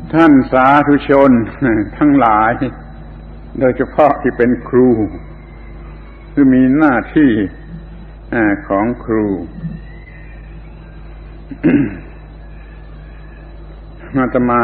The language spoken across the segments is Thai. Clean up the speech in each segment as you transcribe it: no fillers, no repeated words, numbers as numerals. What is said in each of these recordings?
ท่านสาธุชนทั้งหลายโดยเฉพาะที่เป็นครูคือมีหน้าที่ของครูอาตมา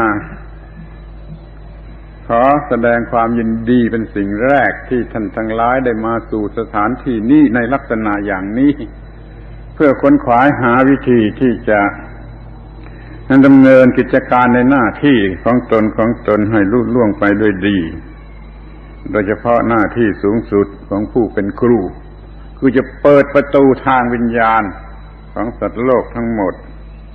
ขอแสดงความยินดีเป็นสิ่งแรกที่ท่านทั้งหลายได้มาสู่สถานที่นี้ในลักษณะอย่างนี้เพื่อค้นคว้าหาวิธีที่จะดำเนินกิจการในหน้าที่ของตนให้ลุล่วงไปด้วยดีโดยเฉพาะหน้าที่สูงสุดของผู้เป็นครูคือจะเปิดประตูทางวิญญาณของสัตว์โลกทั้งหมด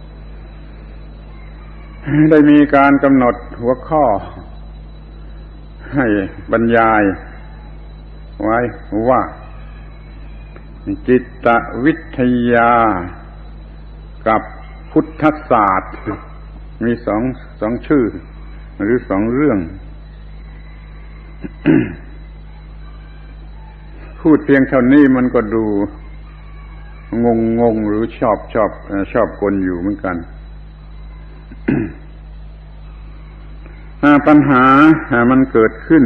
ได้มีการกำหนดหัวข้อให้บรรยายไว้ว่าจิตวิทยากับพุทธศาสตร์มีสองชื่อหรือสองเรื่อง พูดเพียงเท่านี้มันก็ดูงงหรือชอบกลอยู่เหมือนกัน ปัญหามันเกิดขึ้น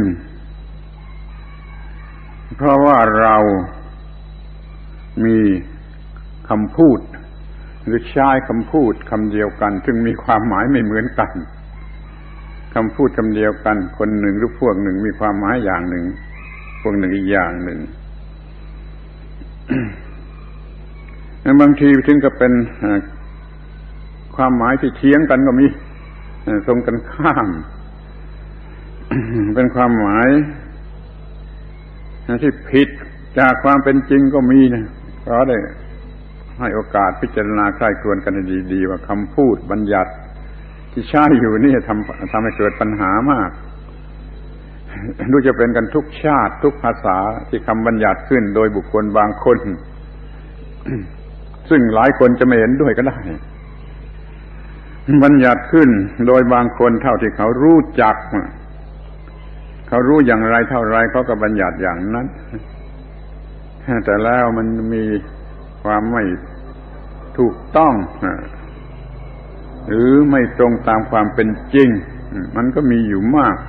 เพราะว่าเรามีคำพูดหรือใช้คำพูดคำเดียวกันซึ่งมีความหมายไม่เหมือนกันคำพูดคำเดียวกันคนหนึ่งหรือพวกหนึ่งมีความหมายอย่างหนึ่งพวกหนึ่งอีกอย่างหนึ่ง บางทีถึงกับเป็นความหมายที่เถียงกันก็มีตรงกันข้าม เป็นความหมายที่ผิดจากความเป็นจริงก็มีนะเพราะได้ให้โอกาสพิจารณาใคร่ครวญกันดีๆว่าคำพูดบัญญัติที่ใช้อยู่นี่ทำให้เกิดปัญหามากดูจะเป็นกันทุกชาติทุกภาษาที่คำบัญญัติขึ้นโดยบุคคลบางคน ซึ่งหลายคนจะไม่เห็นด้วยก็ได้บัญญัติขึ้นโดยบางคนเท่าที่เขารู้จักเขารู้อย่างไรเท่าไรเขาก็บัญญัติอย่างนั้นแต่แล้วมันมีความไม่ถูกต้องหรือไม่ตรงตามความเป็นจริงมันก็มีอยู่มาก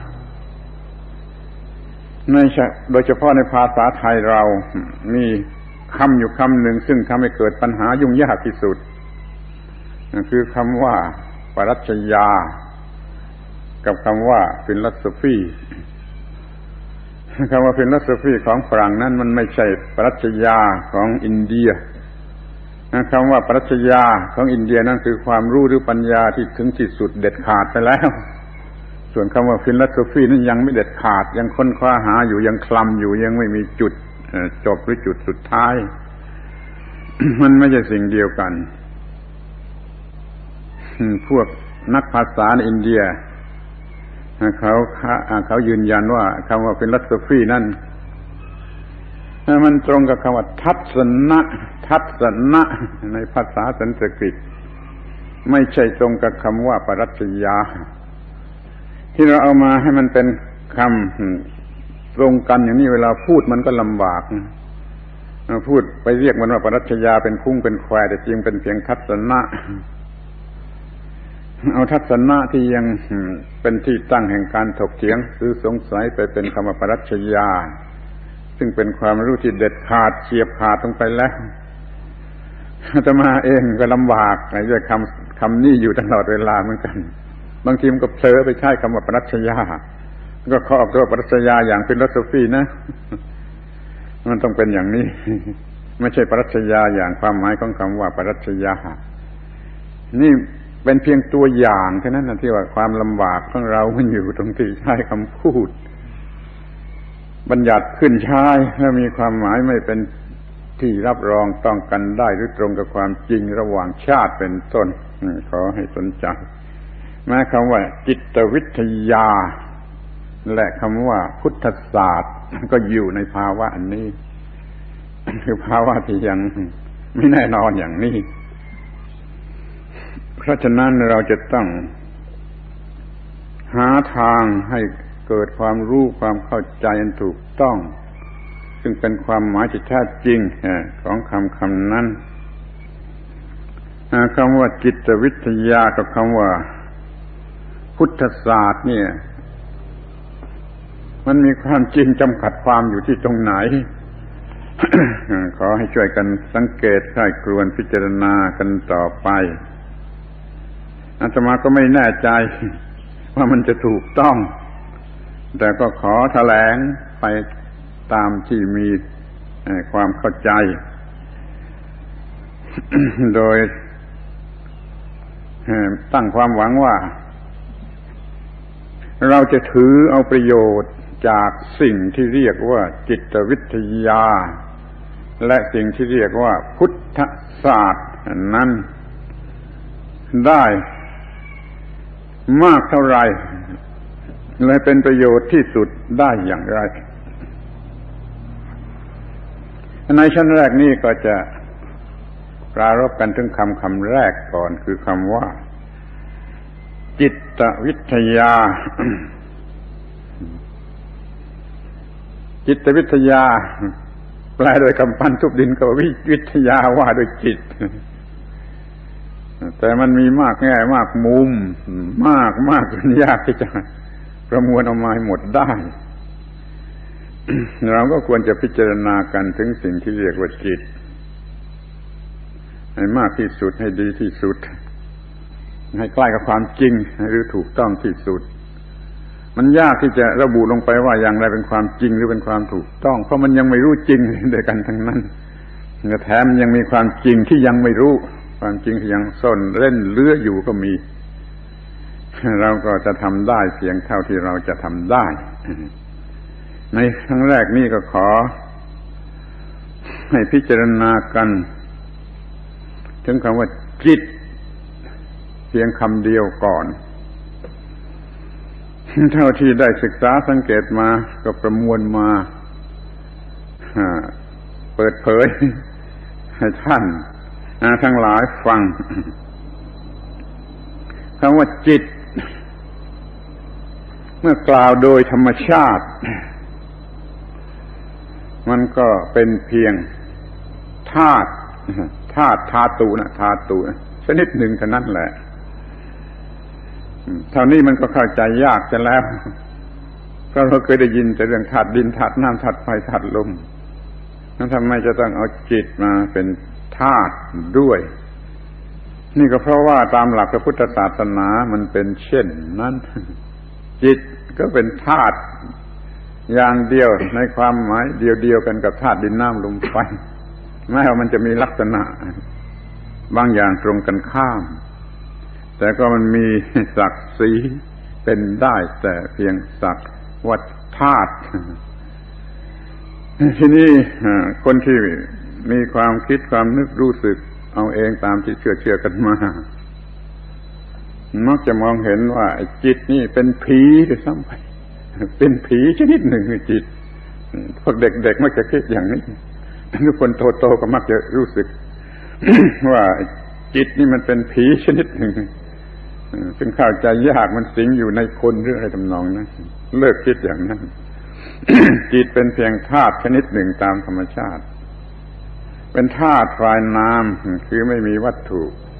โดยเฉพาะในภาษาไทยเรามีคำอยู่คำหนึ่งซึ่งทำให้เกิดปัญหายุ่งยากที่สุดคือคำว่าปรัชญากับคำว่าฟิลโลโซฟีคำว่าฟิลโลโซฟีของฝรั่งนั้นมันไม่ใช่ปรัชญาของอินเดียคำว่าปรัชญาของอินเดียนั่นคือความรู้หรือปัญญาที่ถึงที่สุดเด็ดขาดไปแล้วส่วนคำว่าฟิลโลโซฟีนั้นยังไม่เด็ดขาดยังค้นคว้าหาอยู่ยังคลำอยู่ยังไม่มีจุดจบหรือจุดสุดท้าย มันไม่ใช่สิ่งเดียวกันพวกนักภาษาในอินเดียเขายืนยันว่าคำว่าฟิลโสฟีนั่นมันตรงกับคำว่าทัศนะในภาษาสันสกฤตไม่ใช่ตรงกับคำว่าปรัชญาที่เราเอามาให้มันเป็นคำตรงกันอย่างนี้เวลาพูดมันก็ลำบากพูดไปเรียกมันว่าปรัชญาเป็นคุ้งเป็นแควแต่จริงเป็นเพียงทัศนะเอาทัศนะที่ยังเป็นที่ตั้งแห่งการถกเถียงหรือสงสัยไปเป็นคำว่าปรัชญาซึ่งเป็นความรู้ที่เด็ดขาดเฉียบขาดลงไปแล้วอาตมาเองก็ลำบากในเรื่องคำนี้อยู่ตลอดเวลาเหมือนกันบางทีมันก็เผลอไปใช้คำว่าปรัชญาก็ขอออกตัวปรัชญาอย่างฟิลโลโซฟีนะมันต้องเป็นอย่างนี้ไม่ใช่ปรัชญาอย่างความหมายของคำว่าปรัชญานี่เป็นเพียงตัวอย่างแค่นั้นนะที่ว่าความลำบากของเรามันอยู่ตรงที่ใช้คำพูดบัญญัติขึ้นใช้แล้วมีความหมายไม่เป็นที่รับรองต้องกันได้หรือตรงกับความจริงระหว่างชาติเป็นต้นขอให้สนใจแม้คำว่าจิตวิทยาและคำว่าพุทธศาสตร์ก็อยู่ในภาวะอันนี้คือภาวะที่ยังไม่แน่นอนอย่างนี้เพราะฉะนั้นเราจะต้องหาทางให้เกิดความรู้ความเข้าใจอันถูกต้องซึ่งเป็นความหมายที่แท้จริงของคำนั้นคำว่าจิตวิทยากับคำว่าพุทธศาสตร์เนี่ยมันมีความจริงจำกัดความอยู่ที่ตรงไหน ขอให้ช่วยกันสังเกตใคร่ครวญพิจารณากันต่อไปอาตมาก็ไม่แน่ใจว่ามันจะถูกต้องแต่ก็ขอแถลงไปตามที่มีความเข้าใจ โดยตั้งความหวังว่าเราจะถือเอาประโยชน์จากสิ่งที่เรียกว่าจิตวิทยาและสิ่งที่เรียกว่าพุทธศาสตร์นั้นได้มากเท่าไรและเป็นประโยชน์ที่สุดได้อย่างไรในชั้นแรกนี้ก็จะปรารภกันถึงคำแรกก่อนคือคำว่าจิตวิทยา จิตวิทยาแปลโดยกำปั้นทุบดินก็วิทยาว่าโดยจิตแต่มันมีมากแง่มากมุมมากจนยากที่จะประมวลออกมาให้หมดได้ เราก็ควรจะพิจารณากันถึงสิ่งที่เรียกว่าจิตให้มากที่สุดให้ดีที่สุดให้ใกล้กับความจริงหรือถูกต้องที่สุดมันยากที่จะระบุลงไปว่าอย่างไรเป็นความจริงหรือเป็นความถูกต้องเพราะมันยังไม่รู้จริงด้วยกันทั้งนั้นแถมยังมีความจริงที่ยังไม่รู้ความจริงที่ยังซ่อนเร้นเลื้ออยู่ก็มีเราก็จะทำได้เพียงเท่าที่เราจะทำได้ในครั้งแรกนี่ก็ขอให้พิจารณากันถึงคำว่าจิตเพียงคำเดียวก่อนเท่าที่ได้ศึกษาสังเกตมาก็ประมวลมาเปิดเผยให้ท่านทั้งหลายฟังคำว่าจิตเมื่อกล่าวโดยธรรมชาติมันก็เป็นเพียงธาตุธาตุนะชนิดหนึ่งเท่านั้นแหละเท่านี้มันก็เข้าใจยากจะแล้วเพราะเราเคยได้ยินแต่เรื่องธาตุดินธาตุน้ำธาตุไฟธาตุลมนั้นทำไมจะต้องเอาจิตมาเป็นธาตุด้วยนี่ก็เพราะว่าตามหลักพระพุทธศาสนามันเป็นเช่นนั้นจิตก็เป็นธาตุอย่างเดียวในความหมายเดียวกันกับธาตุดินน้ำลมไฟแม้ว่ามันจะมีลักษณะบางอย่างตรงกันข้ามแต่ก็มันมีศักดิ์ศรีเป็นได้แต่เพียงศักดิ์ว่าธาตุที่นี่คนที่มีความคิดความนึกรู้สึกเอาเองตามที่เชื่อกันมามักจะมองเห็นว่าจิตนี่เป็นผีด้วยซ้ำไปเป็นผีชนิดหนึ่งจิตพวกเด็กๆมักจะคิดอย่างนี้ทุกคนโตๆก็มักจะรู้สึก ว่าจิตนี่มันเป็นผีชนิดหนึ่งซึ่งเข้าใจยากมันสิงอยู่ในคนหรืออะไรทำนองนั้นเลิกคิดอย่างนั้น จิตเป็นเพียงธาตุชนิดหนึ่งตามธรรมชาติเป็นธาตุฝ่ายนามคือไม่มีวัตถุ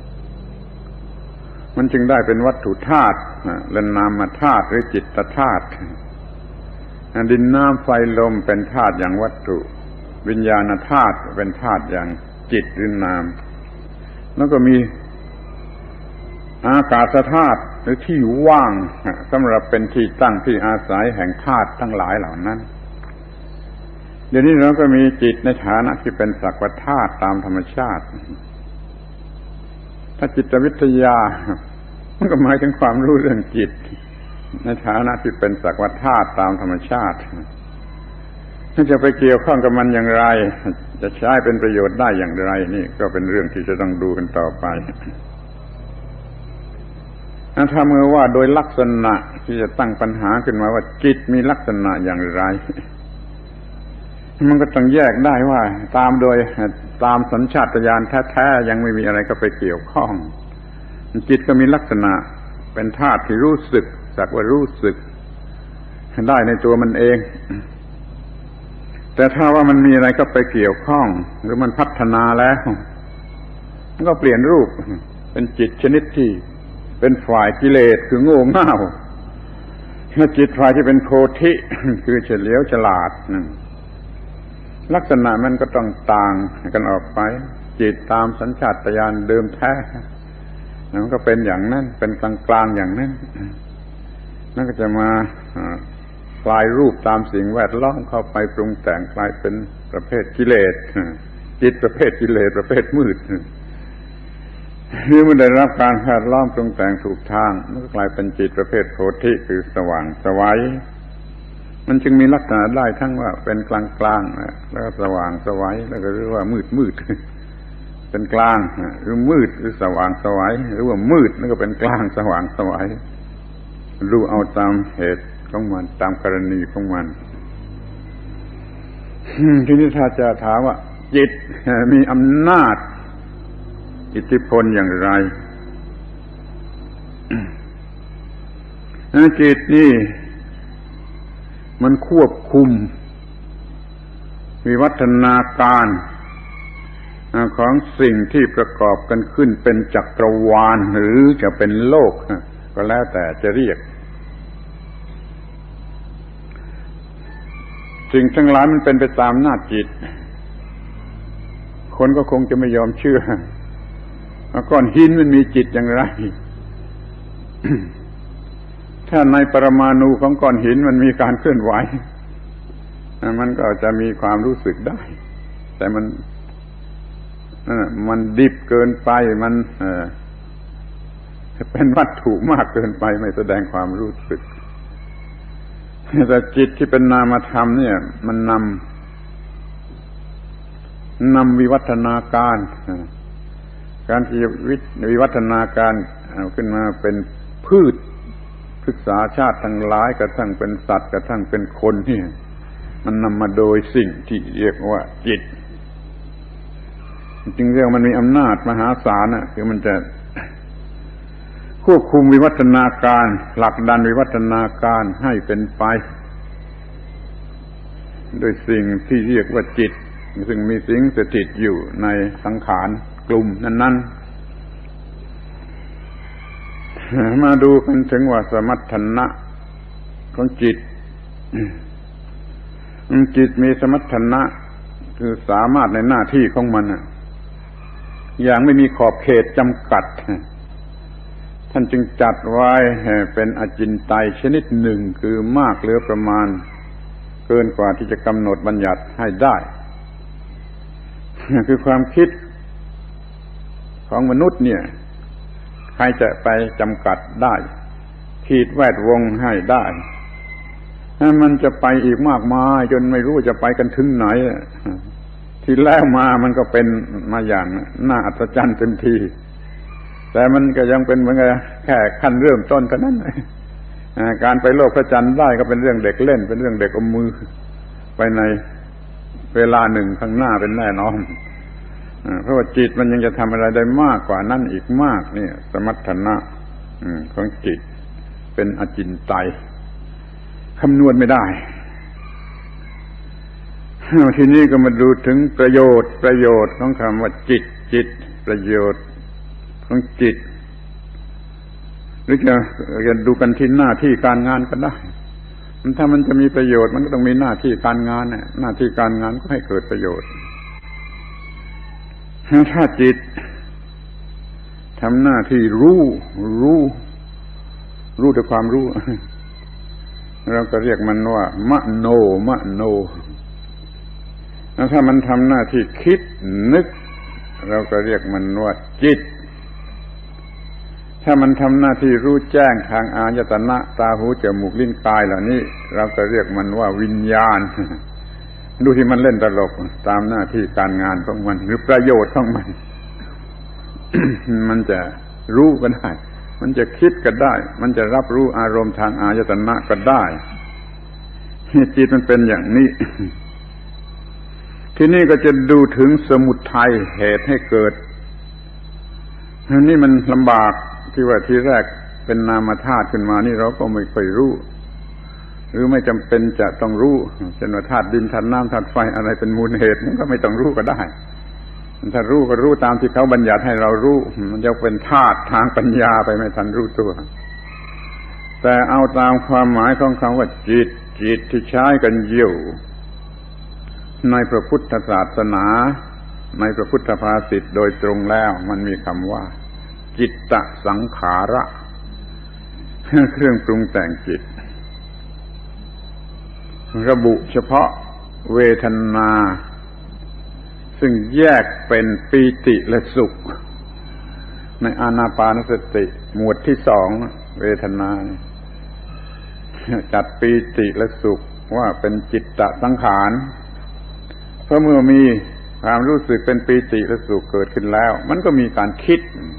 มันจึงได้เป็นวัตถุธาตุและนามธาตุหรือจิตธาตุดินน้ำไฟลมเป็นธาตุอย่างวัตถุวิญญาณธาตุเป็นธาตุอย่างจิตหรือนามแล้วก็มีอากาศธาตุหรือที่ว่างสำหรับเป็นที่ตั้งที่อาศัยแห่งธาตุทั้งหลายเหล่านั้นเดี๋ยวนี้เราก็มีจิตในฐานะที่เป็นสักว่าธาตุตามธรรมชาติถ้าจิตวิทยามันก็หมายถึงความรู้เรื่องจิตในฐานะที่เป็นสักว่าธาตุตามธรรมชาติถ้าจะไปเกี่ยวข้องกับมันอย่างไรจะใช้เป็นประโยชน์ได้อย่างไรนี่ก็เป็นเรื่องที่จะต้องดูกันต่อไปถ้าเมื่อว่าโดยลักษณะที่จะตั้งปัญหาขึ้นมาว่าจิตมีลักษณะอย่างไรมันก็ต้องแยกได้ว่าตามสัญชาตญาณแท้ๆยังไม่มีอะไรก็ไปเกี่ยวข้องจิตก็มีลักษณะเป็นธาตุที่รู้สึกสักว่ารู้สึกได้ในตัวมันเองแต่ถ้าว่ามันมีอะไรก็ไปเกี่ยวข้องหรือมันพัฒนาแล้วมันก็เปลี่ยนรูปเป็นจิตชนิดที่เป็นฝ่ายกิเลสคือโง่เง่าจิตฝ่ายที่เป็นโพธิคือเฉลียวฉลาดลักษณะมันก็ต้องต่างกันออกไปจิตตามสัญชาตญาณเดิมแท้มันก็เป็นอย่างนั้นเป็นกลางๆอย่างนั้นนั่นก็จะมาคลายรูปตามสิ่งแวดล้อมเข้าไปปรุงแต่งกลายเป็นประเภทกิเลสจิตประเภทกิเลสประเภทมืดนี่มันได้รับการแวดล้อมปรุงแต่งถูกทางมันก็กลายเป็นจิตประเภทโพธิคือสว่างไสวมันจึงมีลักษณะได้ทั้งว่าเป็นกลางๆแล้วก็สว่างไสวแล้วก็เรียกว่ามืดเป็นกลางหรือมืดหรือสว่างไสวหรือว่ามืดแล้วก็เป็นกลางสว่างไสวดูเอาตามเหตุของมันตามกรณีของมันทีนี้ถ้าจะถามว่าจิตมีอำนาจอิทธิพลอย่างไรจิตนี่มันควบคุมวิวัฒนาการของสิ่งที่ประกอบกันขึ้นเป็นจักรวาลหรือจะเป็นโลกก็แล้วแต่จะเรียกสิ่งทั้งหลายมันเป็นไปตามหน้าจิตคนก็คงจะไม่ยอมเชื่อก้อนหินมันมีจิตอย่างไร ถ้าในปรมาณูของก้อนหินมันมีการเคลื่อนไหวมันก็จะมีความรู้สึกได้แต่มันดิบเกินไปมันเป็นวัตถุมากเกินไปไม่แสดงความรู้สึกแต่จิตที่เป็นนามธรรมเนี่ยมันนำวิวัฒนาการการที่วิวัฒนาการขึ้นมาเป็นพืชศึกษาชาติทั้งหลายกระทั่งเป็นสัตว์กระทั่งเป็นคนนี่มันนำมาโดยสิ่งที่เรียกว่าจิตจริงๆเรื่องมันมีอำนาจมหาศาลคือมันจะควบคุมวิวัฒนาการผลักดันวิวัฒนาการให้เป็นไปโดยสิ่งที่เรียกว่าจิตซึ่งมีสิ่งสถิตอยู่ในสังขารกลุ่มนั้นๆมาดูกันถึงว่าสมรรถนะของจิตมีสมรรถนะคือสามารถในหน้าที่ของมันอย่างไม่มีขอบเขตจำกัดท่านจึงจัดไว้เป็นอจินไตยชนิดหนึ่งคือมากเหลือประมาณเกินกว่าที่จะกำหนดบัญญัติให้ได้คือความคิดของมนุษย์เนี่ยใครจะไปจำกัดได้ขีดแวดวงให้ได้มันจะไปอีกมากมายจนไม่รู้จะไปกันถึงไหนที่แล้วมามันก็เป็นมาอย่างน่าอัศจรรย์เต็มทีแต่มันก็ยังเป็นเหมือนกับแค่ขั้นเริ่มต้นเท่านั้นการไปโลกพระจันทร์ได้ก็เป็นเรื่องเด็กเล่นเป็นเรื่องเด็กอมมือไปในเวลาหนึ่งข้างหน้าเป็นแน่นอนเพราะว่าจิตมันยังจะทำอะไรได้มากกว่านั้นอีกมากเนี่ยสมรรถนะของจิตเป็นอจินไตยคำนวณไม่ได้ทีนี้ก็มาดูถึงประโยชน์ของคำว่าจิตประโยชน์ของจิตหรือจะดูกันที่หน้าที่การงานก็ได้ถ้ามันจะมีประโยชน์มันก็ต้องมีหน้าที่การงานหน้าที่การงานก็ให้เกิดประโยชน์ถ้าจิตทำหน้าที่รู้ด้วยความรู้เราก็เรียกมันว่ามโนแล้วถ้ามันทำหน้าที่คิดนึกเราก็เรียกมันว่าจิตถ้ามันทำหน้าที่รู้แจ้งทางอายตนะตาหูจมูกลิ้นกายเหล่านี้เราก็เรียกมันว่าวิญญาณดูที่มันเล่นตลกตามหน้าที่การงานของมันหรือประโยชน์ของมัน มันจะรู้ก็ได้มันจะคิดก็ได้มันจะรับรู้อารมณ์ทางอายตนะก็ได้จิตมันเป็นอย่างนี้ ที่นี่ก็จะดูถึงสมุทัยเหตุให้เกิดนี่มันลำบากที่ว่าทีแรกเป็นนามธาตุขึ้นมานี่เราก็ไม่ค่อยรู้หรือไม่จำเป็นจะต้องรู้เช่นว่าธาตุดินธาตุน้ำธาตุไฟอะไรเป็นมูลเหตุมันก็ไม่ต้องรู้ก็ได้ถ้ารู้ก็รู้ตามที่เขาบัญญัติให้เรารู้มันจะเป็นธาตุทางปัญญาไปไม่ทันรู้ตัวแต่เอาตามความหมายของคำว่าจิตที่ใช้กันอยู่ในพระพุทธศาสนาในพระพุทธภาษิตโดยตรงแล้วมันมีคำว่าจิตตสังขาระเครื่องปรุงแต่งจิตระบุเฉพาะเวทนาซึ่งแยกเป็นปีติและสุขในอานาปานสติหมวดที่2เวทนาจัดปีติและสุขว่าเป็นจิตตสังขารเพราะเมื่อมีความรู้สึกเป็นปีติและสุขเกิดขึ้นแล้วมันก็มีการคิด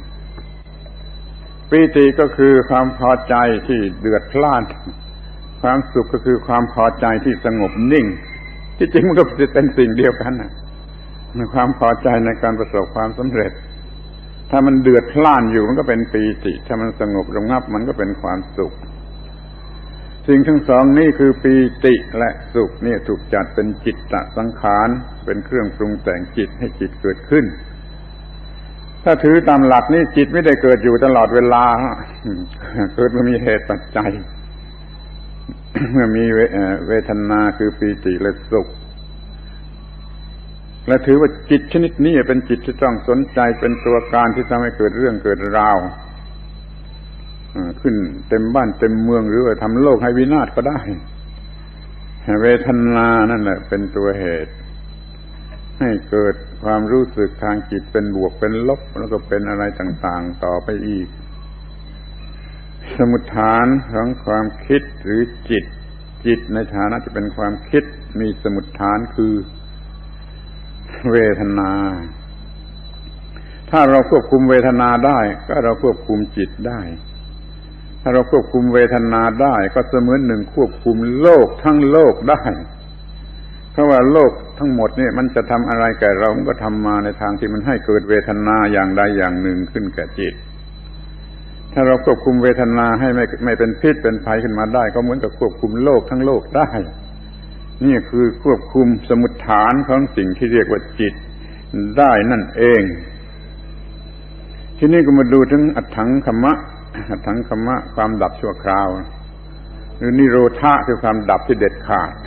ปีติก็คือความพอใจที่เดือดพล่านความสุขก็คือความพอใจที่สงบนิ่งที่จริงมันก็เป็นสิ่งเดียวกันนะความพอใจในการประสบความสำเร็จถ้ามันเดือดพล่านอยู่มันก็เป็นปีติถ้ามันสงบระงับมันก็เป็นความสุขสิ่งทั้งสองนี้คือปีติและสุขนี่ถูกจัดเป็นจิตตสังขารเป็นเครื่องปรุงแต่งจิตให้จิตเกิดขึ้นถ้าถือตามหลักนี้จิตไม่ได้เกิดอยู่ตลอดเวลาเกิดเมื่อมีเหตุปัจจัยเมื่อมีเวทนาคือปีติและสุขและถือว่าจิตชนิดนี้เป็นจิตที่ต้องสนใจเป็นตัวการที่ทำให้เกิดเรื่องเกิดราวขึ้นเต็มบ้านเต็มเมืองหรือว่าทำโลกให้วินาศก็ได้เวทนานั่นแหละเป็นตัวเหตุให้เกิดความรู้สึกทางจิตเป็นบวกเป็นลบแล้วก็เป็นอะไรต่างๆต่อไปอีกสมุฏฐานของความคิดหรือจิตในฐานะที่เป็นความคิดมีสมุฏฐานคือเวทนาถ้าเราควบคุมเวทนาได้ก็เราควบคุมจิตได้ถ้าเราควบคุมเวทนาได้ก็เสมือนหนึ่งควบคุมโลกทั้งโลกได้เพราะว่าโลกทั้งหมดนี่มันจะทำอะไรแก่เรามันก็ทำมาในทางที่มันให้เกิดเวทนาอย่างใดอย่างหนึ่งขึ้นแก่จิตถ้าเราควบคุมเวทนาให้ไม่เป็นพิษเป็นภัยขึ้นมาได้ก็เหมือนกับควบคุมโลกทั้งโลกได้นี่คือควบคุมสมุฏฐานของสิ่งที่เรียกว่าจิตได้นั่นเองทีนี้ก็มาดูถึงอัตถังคัมมะความดับชั่วคราวหรือนิโรธะคือความดับที่เด็ดขาด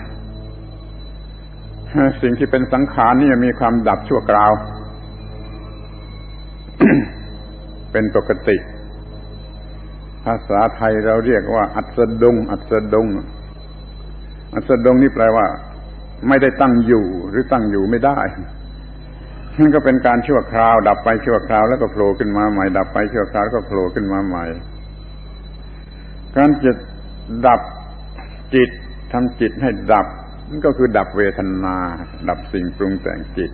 สิ่งที่เป็นสังขารนี่มีความดับชั่วคราว เป็นปกติภาษาไทยเราเรียกว่าอัสดงนี่แปลว่าไม่ได้ตั้งอยู่หรือตั้งอยู่ไม่ได้นั่นก็เป็นการชั่วคราวดับไปชั่วคราวแล้วก็โผล่ขึ้นมาใหม่ดับไปชั่วคราวแล้วก็โผล่ขึ้นมาใหม่การจะดับจิตทำจิตให้ดับนั่นก็คือดับเวทนาดับสิ่งปรุงแต่งจิต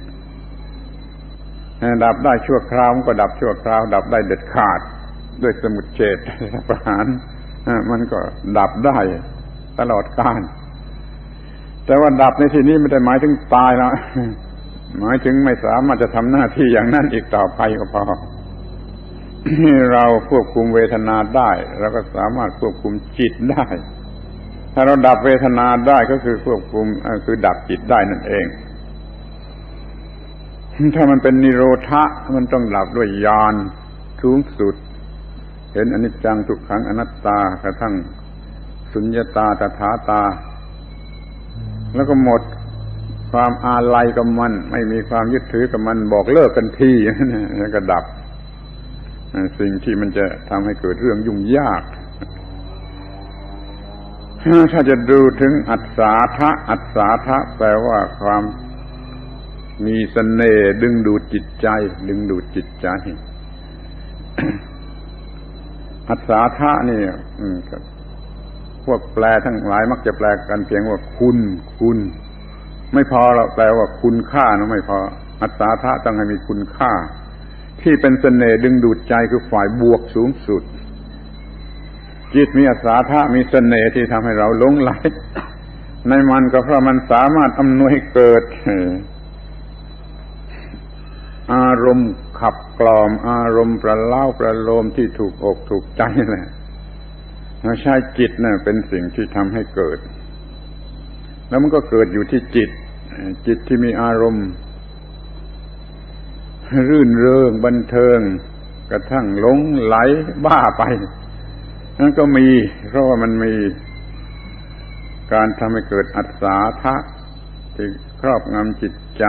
ดับได้ชั่วคราวมันก็ดับชั่วคราวดับได้เด็ดขาดด้วยสมุจเฉทประหารมันก็ดับได้ตลอดกาลแต่ว่าดับในที่นี้ไม่ได้หมายถึงตายแล้วหมายถึงไม่สามารถจะทำหน้าที่อย่างนั้นอีกต่อไปก็พอเราควบคุมเวทนาได้เราก็สามารถควบคุมจิตได้ถ้าเราดับเวทนาได้ก็คือควบคุมคือดับจิตได้นั่นเองถ้ามันเป็นนิโรธะมันต้องดับด้วยญาณสูงสุดเห็นอนิจจังทุกขังอนัตตากระทั่งสุญญตาตถาตาแล้วก็หมดความอาลัยกับมันไม่มีความยึดถือกับมันบอกเลิกกันทีแล้วก็ดับสิ่งที่มันจะทำให้เกิดเรื่องยุ่งยากถ้าจะดูถึงอัศาทะแปลว่าความมีเสน่ห์ดึงดูดจิตใจอัศาทะนี่พวกแปลทั้งหลายมักจะแปลกันเพียงว่าคุณไม่พอเราแปลว่าคุณค่านะไม่พออัศาทะต้องให้มีคุณค่าที่เป็นเสน่ห์ดึงดูดใจคือฝ่ายบวกสูงสุดจิตมีอัศาทะมีเสน่ห์ที่ทำให้เราหลงไหลในมันก็เพราะมันสามารถอำนวยเกิดอารมณ์ขับกล่อมอารมณ์ประเล้าประโลมที่ถูกอกถูกใจแหละใช้จิตน่ะเป็นสิ่งที่ทำให้เกิดแล้วมันก็เกิดอยู่ที่จิตที่มีอารมณ์รื่นเริงบันเทิงกระทั่งหลงไหลบ้าไปนั่นก็มีเพราะว่ามันมีการทำให้เกิดอัศาทะที่ครอบงำจิตใจ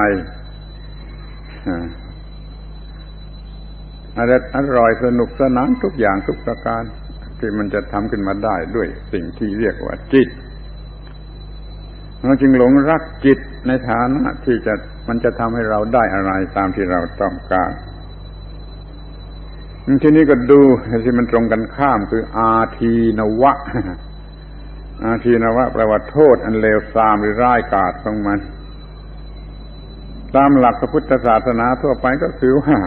อร่อยสนุกสนานทุกอย่างทุกประการที่มันจะทำขึ้นมาได้ด้วยสิ่งที่เรียกว่าจิตเราจึงหลงรักจิตในฐานะที่มันจะทำให้เราได้อะไรตามที่เราต้องการทีนี้ก็ดูที่มันตรงกันข้ามคืออาทีนวะอาทีนวะแปลว่าโทษอันเลวทรามหรือร้ายกาจของมันตามหลักพระพุทธศาสนาทั่วไปก็คือว่า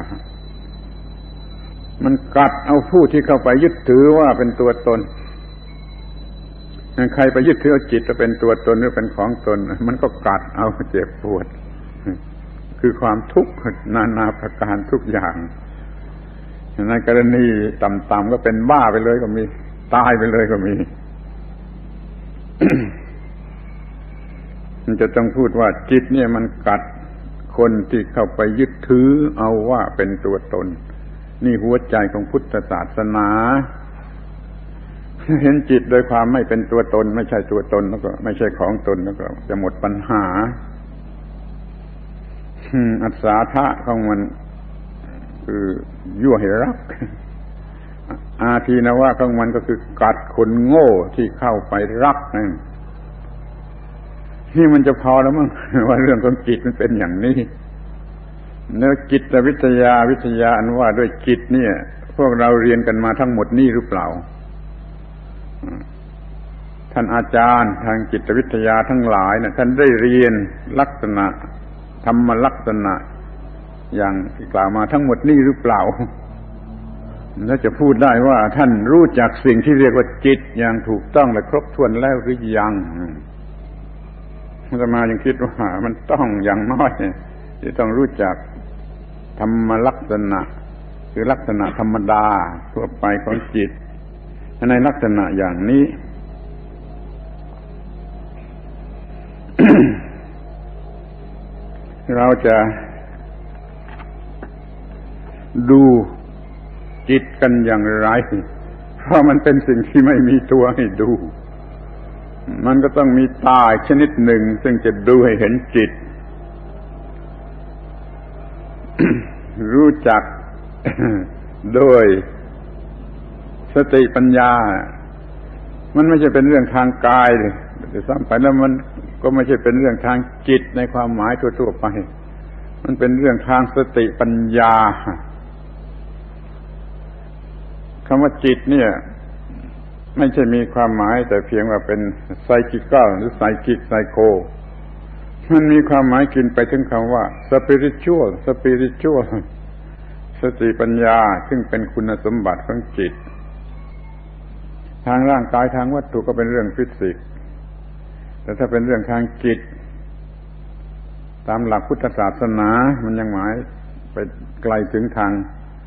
มันกัดเอาผู้ที่เข้าไปยึดถือว่าเป็นตัวตนใครไปยึดถือเอาจิตจะเป็นตัวตนหรือเป็นของตนมันก็กัดเอาเจ็บปวดคือความทุกข์นานาประการทุกอย่างในกรณีต่ำๆก็เป็นบ้าไปเลยก็มีตายไปเลยก็มี มันจะต้องพูดว่าจิตเนี่ยมันกัดคนที่เข้าไปยึดถือเอาว่าเป็นตัวตนนี่หัวใจของพุทธศาสนาเห็นจิตโดยความไม่เป็นตัวตนไม่ใช่ตัวตนแล้วก็ไม่ใช่ของตนแล้วก็จะหมดปัญหาอัศาทะของมันคือยั่วให้รักอาทีนวะของมันก็คือกัดคนโง่ที่เข้าไปรักนั่นนี่มันจะพอแล้วมั้งว่าเรื่องของจิตมันเป็นอย่างนี้เนื้อจิตวิทยาอันว่าด้วยจิตเนี่ยพวกเราเรียนกันมาทั้งหมดนี่หรือเปล่าท่านอาจารย์ทางจิตวิทยาทั้งหลายนะท่านได้เรียนลักษณะธรรมลักษณะอย่างที่กล่าวมาทั้งหมดนี่หรือเปล่าแล้วจะพูดได้ว่าท่านรู้จักสิ่งที่เรียกว่าจิตอย่างถูกต้องและครบถ้วนแล้วหรือยังอาตมายังคิดว่ามันต้องอย่างน้อยที่ต้องรู้จักธรรมลักษณะคือลักษณะธรรมดาทั่วไปของจิตในลักษณะอย่างนี้ เราจะดูจิตกันอย่างไรเพราะมันเป็นสิ่งที่ไม่มีตัวให้ดูมันก็ต้องมีตาชนิดหนึ่งซึ่งจะดูให้เห็นจิต รู้จัก โดยสติปัญญามันไม่ใช่เป็นเรื่องทางกายเลยแต่ซ้ำไปแล้วมันก็ไม่ใช่เป็นเรื่องทางจิตในความหมายทั่วๆไปมันเป็นเรื่องทางสติปัญญาคำว่าจิตเนี่ยไม่ใช่มีความหมายแต่เพียงว่าเป็นไซคิคอลหรือไซคิกไซโคมันมีความหมายกินไปถึงคำว่าสปิริตชัวลสติปัญญาซึ่งเป็นคุณสมบัติของจิตทางร่างกายทางวัตถุก็เป็นเรื่องฟิสิกส์แต่ถ้าเป็นเรื่องทางจิตตามหลักพุทธศาสนามันยังหมายไปไกลถึงทาง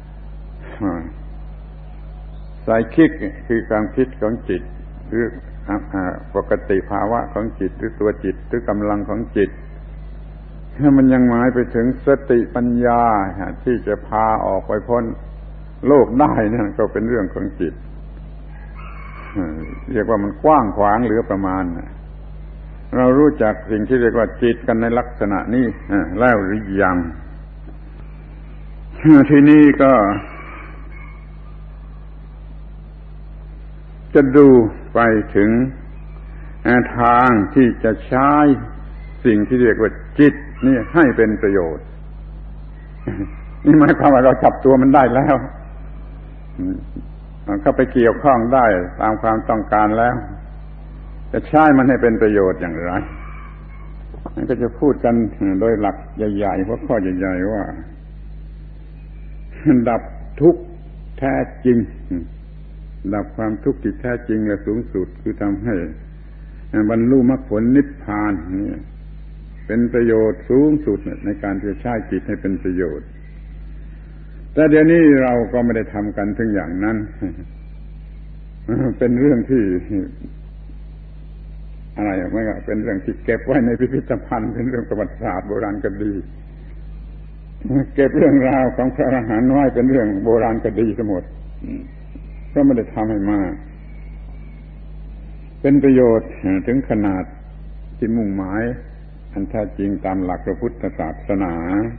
ไซคิกคือความคิดของจิตหรือปกติภาวะของจิตหรือตัวจิตหรือกำลังของจิตมันยังหมายไปถึงสติปัญญาที่จะพาออกไปพ้นโลกได้นั่นก็เป็นเรื่องของจิตเรียกว่ามันกว้างขวางเหลือประมาณเรารู้จักสิ่งที่เรียกว่าจิตกันในลักษณะนี้แล้วหรือยังทีนี้ก็จะดูไปถึงทางที่จะใช้สิ่งที่เรียกว่าจิตนี่ให้เป็นประโยชน์นี่หมายความว่าเราจับตัวมันได้แล้วเข้าไปเกี่ยวข้องได้ตามความต้องการแล้วจะใช้มันให้เป็นประโยชน์อย่างไรนั่นก็จะพูดกันโดยหลักใหญ่ๆหัวข้อใหญ่ๆว่าดับทุกข์แท้จริงดับความทุกข์ที่แท้จริงและสูงสุดคือทำให้บรรลุมรรคผลนิพพานนี่เป็นประโยชน์สูงสุดในการที่จะใช้จิตให้เป็นประโยชน์แต่เดี๋ยวนี้เราก็ไม่ได้ทำกันถึงอย่างนั้นเป็นเรื่องที่อะไรไม่ก็เป็นเรื่องที่เก็บไว้ในพิพิธภัณฑ์เป็นเรื่องประวัติศาสตร์โบราณคดีเก็บเรื่องราวของพระอรหันต์ไว้เป็นเรื่องโบราณคดีทั้งหมดก็ไม่ได้ทำให้มากเป็นประโยชน์ถึงขนาดที่มุ่งหมายอันแท้จริงตามหลักพระพุทธศาสนา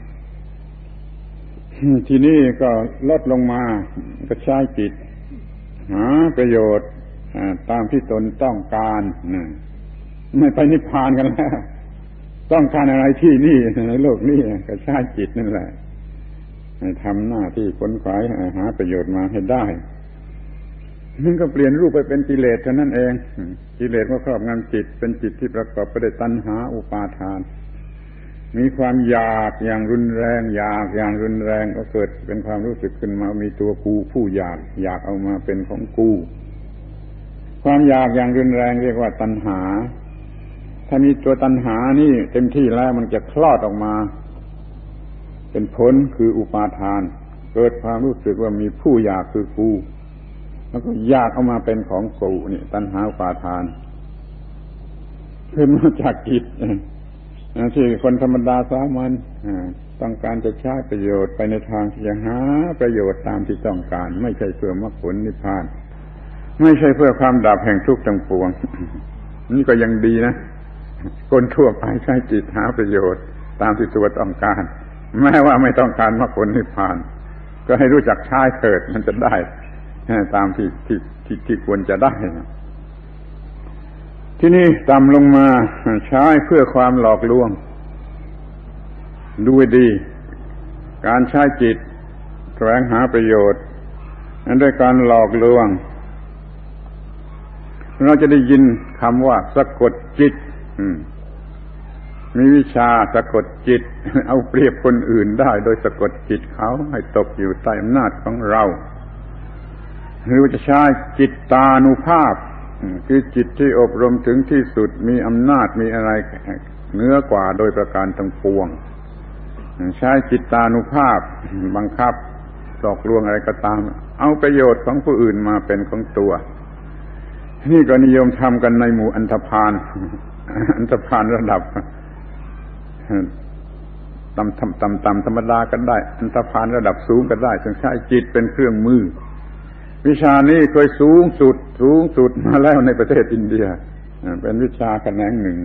ทีนี้ก็ลดลงมาก็ใช้จิตหาประโยชน์ตามที่ตนต้องการไม่ไปนิพพานกันแล้วต้องการอะไรที่นี่ในโลกนี้ก็ใช้จิตนั่นแหละทำหน้าที่ค้นขวายหาประโยชน์มาให้ได้มันก็เปลี่ยนรูปไปเป็นกิเลสเท่านั้นเองกิเลสก็ครอบงำจิตเป็นจิตที่ประกอบไปด้วยตัณหาอุปาทานมีความอยากอย่างรุนแรงอยากอย่างรุนแรงก็เกิดเป็นความรู้สึกขึ้นมามีตัวกูผู้อยากเอามาเป็นของกูความอยากอย่างรุนแรงเรียกว่าตัณหาถ้ามีตัวตัณหานี่เต็มที่แล้วมันจะคลอดออกมาเป็นผลคืออุปาทานเกิดความรู้สึกว่ามีผู้อยากคือกูแล้วก็อยากเอามาเป็นของกูนี่ตัณหาอุปาทานขึ้นมาจากจิตที่คนธรรมดาสามัญต้องการจะใช้ประโยชน์ไปในทางที่จะหาประโยชน์ตามที่ต้องการไม่ใช่เพื่อมรรคผลนิพพานไม่ใช่เพื่อความดับแห่งทุกข์ทั้งปวงนี่ก็ยังดีนะคนทั่วไปใช้จิตหาประโยชน์ตามที่ตัวต้องการแม้ว่าไม่ต้องการมรรคผลนิพพานก็ให้รู้จักใช้เถิดมันจะได้ตามที่ควรจะได้ที่นี่ต่ำลงมาใช้เพื่อความหลอกลวงดูดีการใช้จิตแสวงหาประโยชน์นั้นด้วยการหลอกลวงเราจะได้ยินคำว่าสะกดจิตมีวิชาสะกดจิตเอาเปรียบคนอื่นได้โดยสะกดจิตเขาให้ตกอยู่ใต้อำนาจของเราหรือว่าจะใช้จิตตานุภาพคือจิตที่อบรมถึงที่สุดมีอำนาจมีอะไรเหนือกว่าโดยประการทั้งปวงใช้จิตตานุภาพบังคับหลอกลวงอะไรก็ตามเอาประโยชน์ของผู้อื่นมาเป็นของตัวนี่ก็นิยมทำกันในหมู่อันธพาลระดับต่ำธรรมดาก็ได้อันธพาลระดับสูงก็ได้ซึ่งใช้จิตเป็นเครื่องมือวิชานี้เคยสูงสุดมาแล้วในประเทศอินเดียเป็นวิชาแขนงหนึ่ง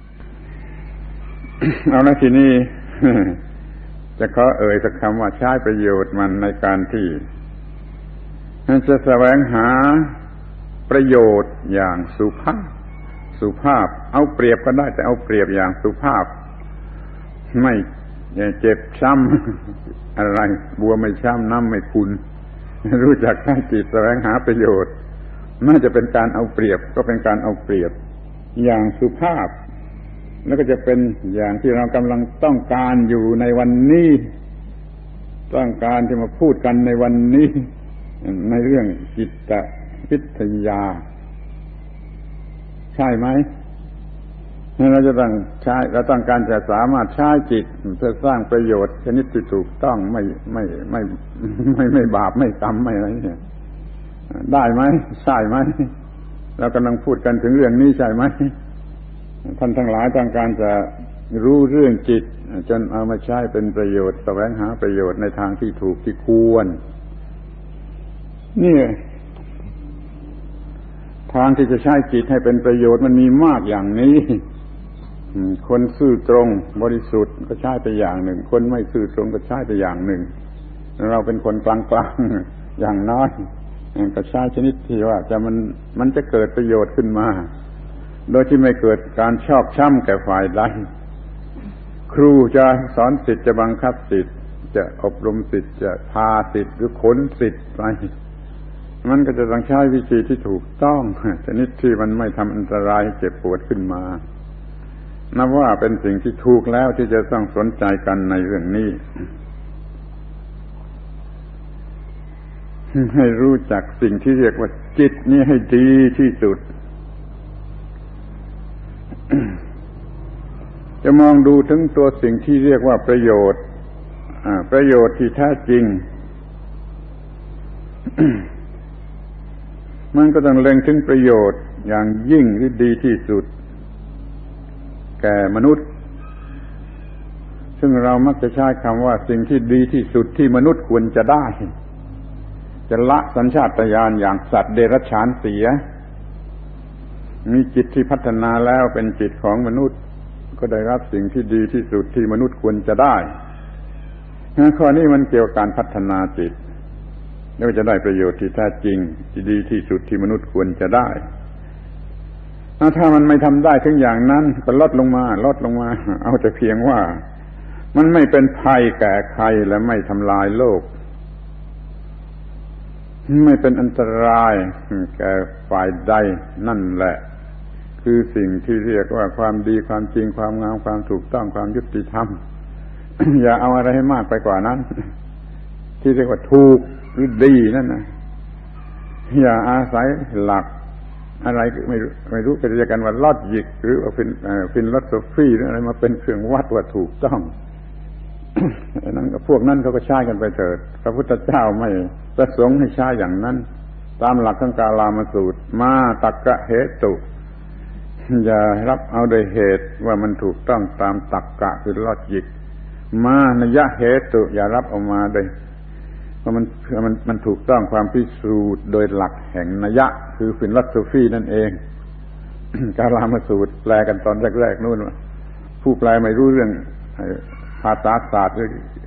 เอาละทีนี้ จะขอเอ่ยสักคำว่าใช้ประโยชน์มันในการที่จะแสวงหาประโยชน์อย่างสุภาพเอาเปรียบก็ได้แต่เอาเปรียบอย่างสุภาพไม่เจ็บช้ำอะไรบัวไม่ช้ำน้ำไม่ขุ่นรู้จักใช้จิตแสวงหาประโยชน์น่าจะเป็นการเอาเปรียบก็เป็นการเอาเปรียบอย่างสุภาพแล้วก็จะเป็นอย่างที่เรากำลังต้องการอยู่ในวันนี้ต้องการที่มาพูดกันในวันนี้ในเรื่องจิตวิทยาใช่ไหมเราจะต้องใช้เราต้องการจะสามารถใช้จิตเพื่อสร้างประโยชน์ชนิดที่ถูกต้องไม่บาปไม่กรรมไม่อะไรเนี่ยได้ไหมใช่ไหมเรากำลังพูดกันถึงเรื่องนี้ใช่ไหมท่านทั้งหลายต้องการจะรู้เรื่องจิตจนเอามาใช้เป็นประโยชน์แสวงหาประโยชน์ในทางที่ถูกที่ควรนี่ทางที่จะใช้จิตให้เป็นประโยชน์มันมีมากอย่างนี้คนซื่อตรงบริสุทธิ์ก็ใช้ไปอย่างหนึ่งคนไม่ซื่อตรงก็ใช้ไปอย่างหนึ่งเราเป็นคนกลางๆอย่างน้อยก็ใช้ชนิดที่ว่ามันจะเกิดประโยชน์ขึ้นมาโดยที่ไม่เกิดการชอกช้ำแก่ฝ่ายใดครูจะสอนศิษย์จะบังคับศิษย์จะอบรมศิษย์จะพาศิษย์หรือขนศิษย์ไปมันก็จะต้องใช้วิธีที่ถูกต้องชนิดที่มันไม่ทำอันตรายเจ็บปวดขึ้นมานับว่าเป็นสิ่งที่ถูกแล้วที่จะต้องสนใจกันในเรื่องนี้ให้รู้จักสิ่งที่เรียกว่าจิตนี่ให้ดีที่สุด จะมองดูถึงตัวสิ่งที่เรียกว่าประโยชน์ที่แท้จริง มันก็ต้องเล็งถึงประโยชน์อย่างยิ่งที่ดีที่สุดแก่มนุษย์ซึ่งเรามักจะใช้คำว่าสิ่งที่ดีที่สุดที่มนุษย์ควรจะได้จะละสัญชาตญาณอย่างสัตว์เดรัจฉานเสียมีจิตที่พัฒนาแล้วเป็นจิตของมนุษย์ก็ได้รับสิ่งที่ดีที่สุดที่มนุษย์ควรจะได้ข้อนี้มันเกี่ยวกับการพัฒนาจิตแล้วจะได้ประโยชน์ที่แท้จริงที่ดีที่สุดที่มนุษย์ควรจะได้ถ้ามันไม่ทำได้ถึงอย่างนั้นก็ลดลงมาเอาแต่เพียงว่ามันไม่เป็นภัยแก่ใครและไม่ทำลายโลกไม่เป็นอันตรายแก่ฝ่ายใดนั่นแหละคือสิ่งที่เรียกว่าความดีความจริงความงามความถูกต้องความยุติธรรม อย่าเอาอะไรให้มากไปกว่านั้นที่เรียกว่าถูกหรือดีนั่นนะอย่าอาศัยหลักอะไรไม่รู้จะเรียกกันว่าลอจิกหรือว่าฟิลโสฟีหรืออะไรมาเป็นเครื่องวัดว่าถูกต้อง นั้นพวกนั้นเขาก็ใช้กันไปเถิดพระพุทธเจ้าไม่ประสงค์ให้ใช้อย่างนั้นตามหลักของกาลามสูตรมาตักกะเหตุอย่ารับเอาโดยเหตุว่ามันถูกต้องตามตักกะคือลอจิกมานะยะเหตุอย่ารับเอามาโดยว่ามันถูกต้องความพิสูจน์โดยหลักแห่งนัยยะคือฟิลโสฟีนั่นเอง กาลามสูตรแปลกันตอนแรกๆนู่นว่าผู้แปลไม่รู้เรื่องภาษาศาสตร์ห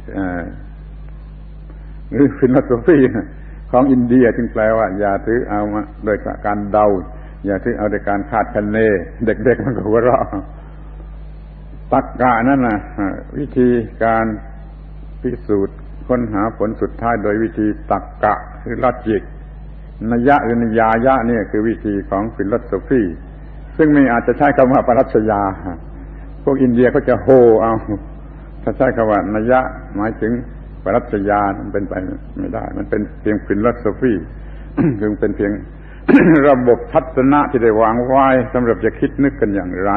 รือฟิลโสฟีของอินเดียจึงแปลว่าอย่าถือเอามาโดยการเดาอย่าถือเอาโดยการคาดคะเนเด็กๆมันก็หัวเราะตรรกะนั่นน่ะวิธีการพิสูจน์ค้นหาผลสุดท้ายโดยวิธีตรรกะคือลอจิกนัยยะหรือนิยายะนี่คือวิธีของฟิลโสฟีซึ่งไม่อาจจะใช้คำว่าปรัชญาพวกอินเดียเขาจะโฮเอาถ้าใช้คำว่านัยยะหมายถึงปรัชญามันเป็นไปไม่ได้มันเป็นเพียงฟิลโสฟี คือเป็นเพียง ระบบทัศนะที่ได้วางไว้สำหรับจะคิดนึกกันอย่างไร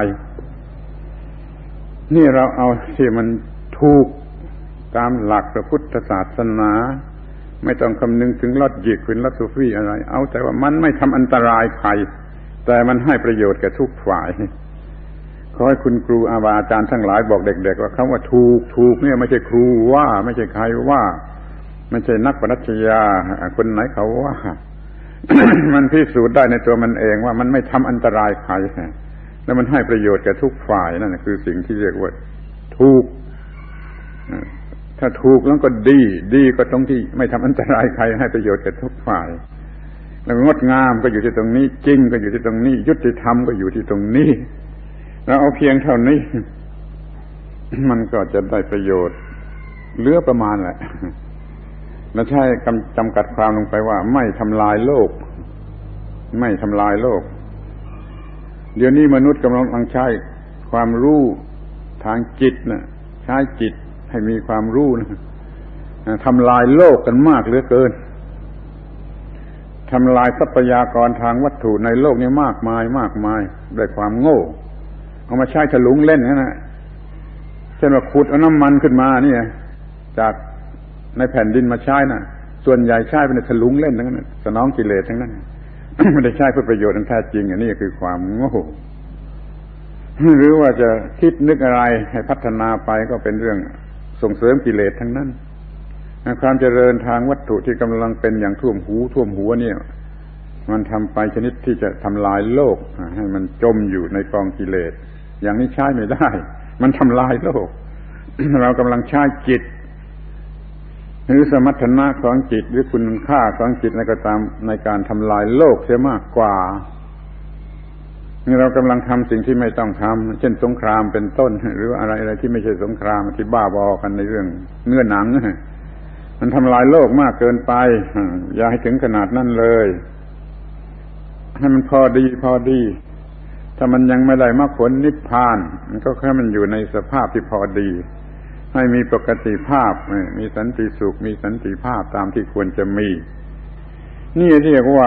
นี่เราเอาที่มันถูกตามหลักพระพุทธศาสนาไม่ต้องคำนึงถึงลอจิกฟิลโสฟีอะไรเอาแต่ว่ามันไม่ทำอันตรายใครแต่มันให้ประโยชน์แก่ทุกฝ่ายขอให้คุณครูอาจารย์ทั้งหลายบอกเด็กๆว่าคำว่าถูกเนี่ยไม่ใช่ครูว่าไม่ใช่ใครว่าไม่ใช่นักปรัชญาคนไหนเขาว่า มันพิสูจน์ได้ในตัวมันเองว่ามันไม่ทำอันตรายใครแล้วมันให้ประโยชน์แก่ทุกฝ่ายนั่นคือสิ่งที่เรียกว่าถูกถ้าถูกแล้วก็ดีก็ตรงที่ไม่ทำอันตรายใครให้ประโยชน์แก่ทุกฝ่ายแล้วงดงามก็อยู่ที่ตรงนี้จริงก็อยู่ที่ตรงนี้ยุติธรรมก็อยู่ที่ตรงนี้แล้วเอาเพียงเท่านี้ มันก็จะได้ประโยชน์เหลือประมาณแหละและใช้จำกัดความลงไปว่าไม่ทำลายโลกไม่ทำลายโลกเดี๋ยวนี้มนุษย์กำลังใช้ความรู้ทางจิตนะใช้จิตให้มีความรู้นะทำลายโลกกันมากเหลือเกินทำลายทรัพยากรทางวัตถุในโลกนี้มากมายด้วยความโง่เอามาใช้ถลุงเล่นนั่นนะเช่นว่าขุดเอาน้ำมันขึ้นมานี่จากในแผ่นดินมาใช้น่ะส่วนใหญ่ใช้เป็นถลุงเล่นทั้งนั้นสนองกิเลสทั้งนั้น ไม่ได้ใช้เพื่อประโยชน์อันแท้จริงอันนี้คือความโง่หรือว่าจะคิดนึกอะไรให้พัฒนาไปก็เป็นเรื่องส่งเสริมกิเลสทั้งนั้นความเจริญทางวัตถุที่กำลังเป็นอย่างท่วมหัวเนี่ยมันทำไปชนิดที่จะทำลายโลกให้มันจมอยู่ในกองกิเลสอย่างนี้ใช้ไม่ได้มันทำลายโลก เรากำลังใช้จิตหรือสมรรถนะของจิตหรือคุณค่าของจิตในก็ตามในการทำลายโลกเสียมากกว่านี่เรากำลังทำสิ่งที่ไม่ต้องทำเช่นสงครามเป็นต้นหรืออะไรที่ไม่ใช่สงครามที่บ้าบอกันในเรื่องเนื้อหนังมันทำลายโลกมากเกินไปอย่าให้ถึงขนาดนั้นเลยให้มันพอดีถ้ามันยังไม่ได้มรรคผลนิพพานมันก็แค่มันอยู่ในสภาพที่พอดีให้มีปกติภาพมีสันติสุขมีสันติภาพตามที่ควรจะมีนี่เรียกว่า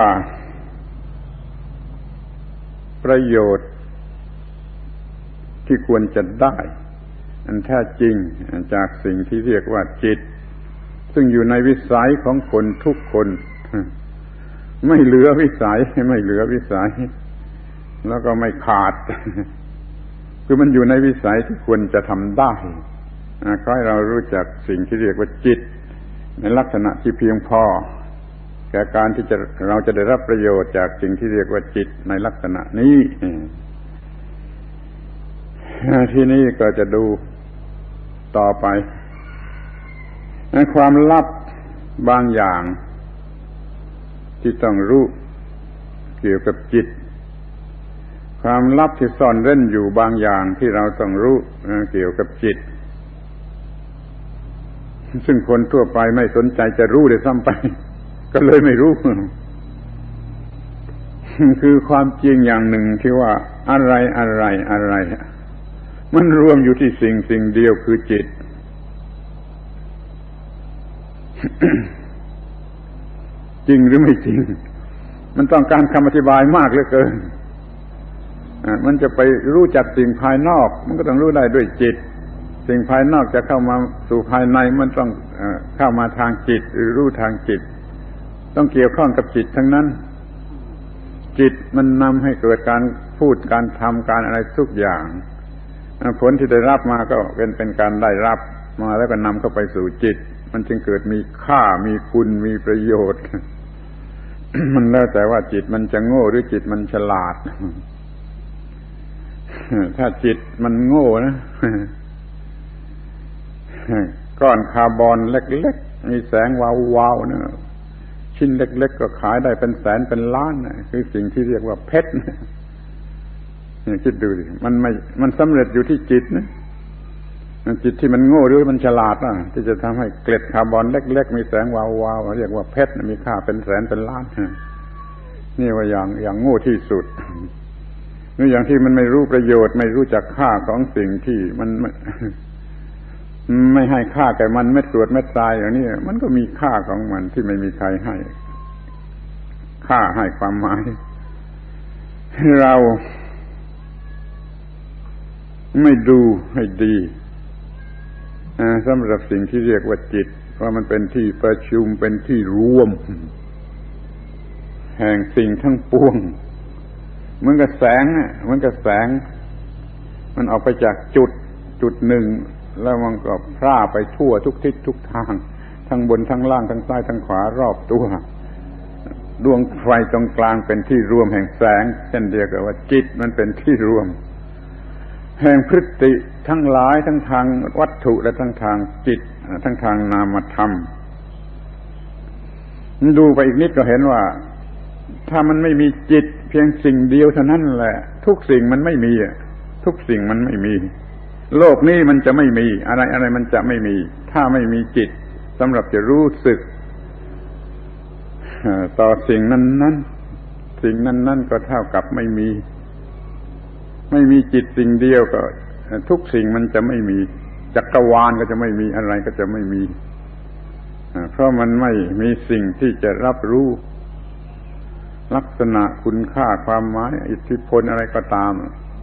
ประโยชน์ที่ควรจะได้อันแท้จริงจากสิ่งที่เรียกว่าจิตซึ่งอยู่ในวิสัยของคนทุกคนไม่เหลือวิสัยแล้วก็ไม่ขาดคือมันอยู่ในวิสัยที่ควรจะทำได้ขอให้เรารู้จักสิ่งที่เรียกว่าจิตในลักษณะที่เพียงพอแก่การที่เราจะได้รับประโยชน์จากสิ่งที่เรียกว่าจิตในลักษณะนี้ที่นี้ก็จะดูต่อไปความลับบางอย่างที่ต้องรู้เกี่ยวกับจิตความลับที่ซ่อนเร้นอยู่บางอย่างที่เราต้องรู้เกี่ยวกับจิตซึ่งคนทั่วไปไม่สนใจจะรู้เลยซ้ำไปก็เลยไม่รู้คือความจริงอย่างหนึ่งที่ว่าอะไรมันรวมอยู่ที่สิ่งเดียวคือจิต จริงหรือไม่จริงมันต้องการคำอธิบายมากเหลือเกินมันจะไปรู้จักสิ่งภายนอกมันก็ต้องรู้ได้ด้วยจิตสิ่งภายนอกจะเข้ามาสู่ภายในมันต้องเข้ามาทางจิตหรือรู้ทางจิตต้องเกี่ยวข้องกับจิตทั้งนั้นจิตมันนำให้เกิดการพูดการทำการอะไรทุกอย่างผลที่ได้รับมาก็เป็นการได้รับมาแล้วก็นำเข้าไปสู่จิตมันจึงเกิดมีค่ามีคุณมีประโยชน์ มันแล้วแต่ว่าจิตมันจะโง่หรือจิตมันฉลาด ถ้าจิตมันโง่นะ ก้อนคาร์บอนเล็กๆมีแสงวาวๆนะชิ้นเล็กๆก็ขายได้เป็นแสนเป็นล้านนะคือสิ่งที่เรียกว่าเพชรนะคิดดูดิมันสำเร็จอยู่ที่จิตนะจิตที่มันโง่หรือมันฉลาดที่จะทำให้เกล็ดคาร์บอนเล็กๆมีแสงวาวๆเรียกว่าเพชรมีค่าเป็นแสนเป็นล้านนี่ว่าอย่างโง่ที่สุดนี่อย่างที่มันไม่รู้ประโยชน์ไม่รู้จักค่าของสิ่งที่มันไม่ให้ค่าแก่มันเม็ดกรวดเม็ดทรายอย่างนี้มันก็มีค่าของมันที่ไม่มีใครให้ค่าให้ความหมายเราไม่ดูให้ดีสำหรับสิ่งที่เรียกว่าจิตว่ามันเป็นที่ประชุมเป็นที่รวมแห่งสิ่งทั้งปวงเหมือนกับแสงมันออกไปจากจุดหนึ่งแล้วมันก็พร่าไปทั่วทุกทิศทุกทางทั้งบนทั้งล่างทั้งซ้ายทั้งขวารอบตัวดวงไฟตรงกลางเป็นที่รวมแห่งแสงเช่นเดียวกับว่าจิตมันเป็นที่รวมแห่งพฤติทั้งหลายทั้งทางวัตถุและทั้งทางจิตทั้งทางนามธรรมดูไปอีกนิดก็เห็นว่าถ้ามันไม่มีจิตเพียงสิ่งเดียวเท่านั้นแหละทุกสิ่งมันไม่มีทุกสิ่งมันไม่มีโลกนี้มันจะไม่มีอะไรมันจะไม่มีถ้าไม่มีจิตสำหรับจะรู้สึกต่อสิ่งนั้นสิ่งนั้นก็เท่ากับไม่มีจิตสิ่งเดียวก็ทุกสิ่งมันจะไม่มีจักรวาลก็จะไม่มีอะไรก็จะไม่มีเพราะมันไม่มีสิ่งที่จะรับรู้ลักษณะคุณค่าความหมายอิทธิพลอะไรก็ตาม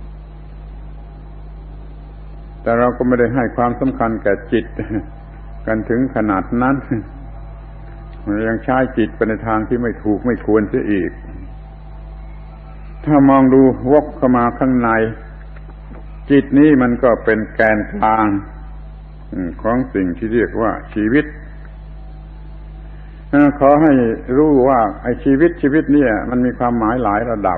แต่เราก็ไม่ได้ให้ความสำคัญแก่จิตกันถึงขนาดนั้นยังใช้จิตไปในทางที่ไม่ถูกไม่ควรเสียอีกถ้ามองดูวกเข้ามาข้างในจิตนี้มันก็เป็นแกนกลางของสิ่งที่เรียกว่าชีวิตขอให้รู้ว่าไอ้ชีวิตเนี่ยมันมีความหมายหลายระดับ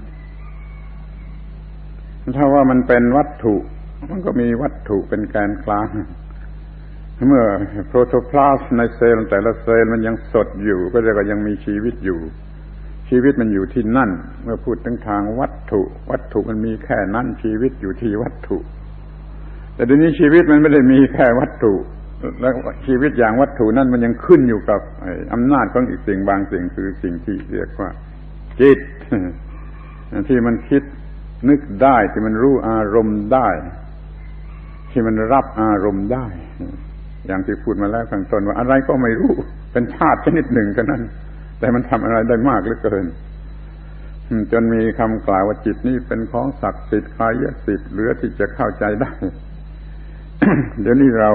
ถ้าว่ามันเป็นวัตถุมันก็มีวัตถุเป็นแกนกลางเมื่อโปรโตพลาสต์ในเซลล์แต่ละเซลล์มันยังสดอยู่ก็เรียกว่ายังมีชีวิตอยู่ชีวิตมันอยู่ที่นั่นเมื่อพูดถึงทางวัตถุมันมีแค่นั้นชีวิตอยู่ที่วัตถุแต่เดี๋ยวนี้ชีวิตมันไม่ได้มีแค่วัตถุแล้วชีวิตอย่างวัตถุนั่นมันยังขึ้นอยู่กับอำนาจของอีกสิ่งบางสิ่งคือสิ่งที่เรียกว่าจิตที่มันคิดนึกได้ที่มันรู้อารมณ์ได้ที่มันรับอารมณ์ได้อย่างที่พูดมาแล้วข้างต้นว่าอะไรก็ไม่รู้เป็นธาตุชนิดหนึ่งเท่านั้นแต่มันทำอะไรได้มากเหลือเกินจนมีคำกล่าวว่าจิตนี่เป็นของศักดิ์สิทธิ์กายสิทธิ์เหลือที่จะเข้าใจได้ เดี๋ยวนี้เรา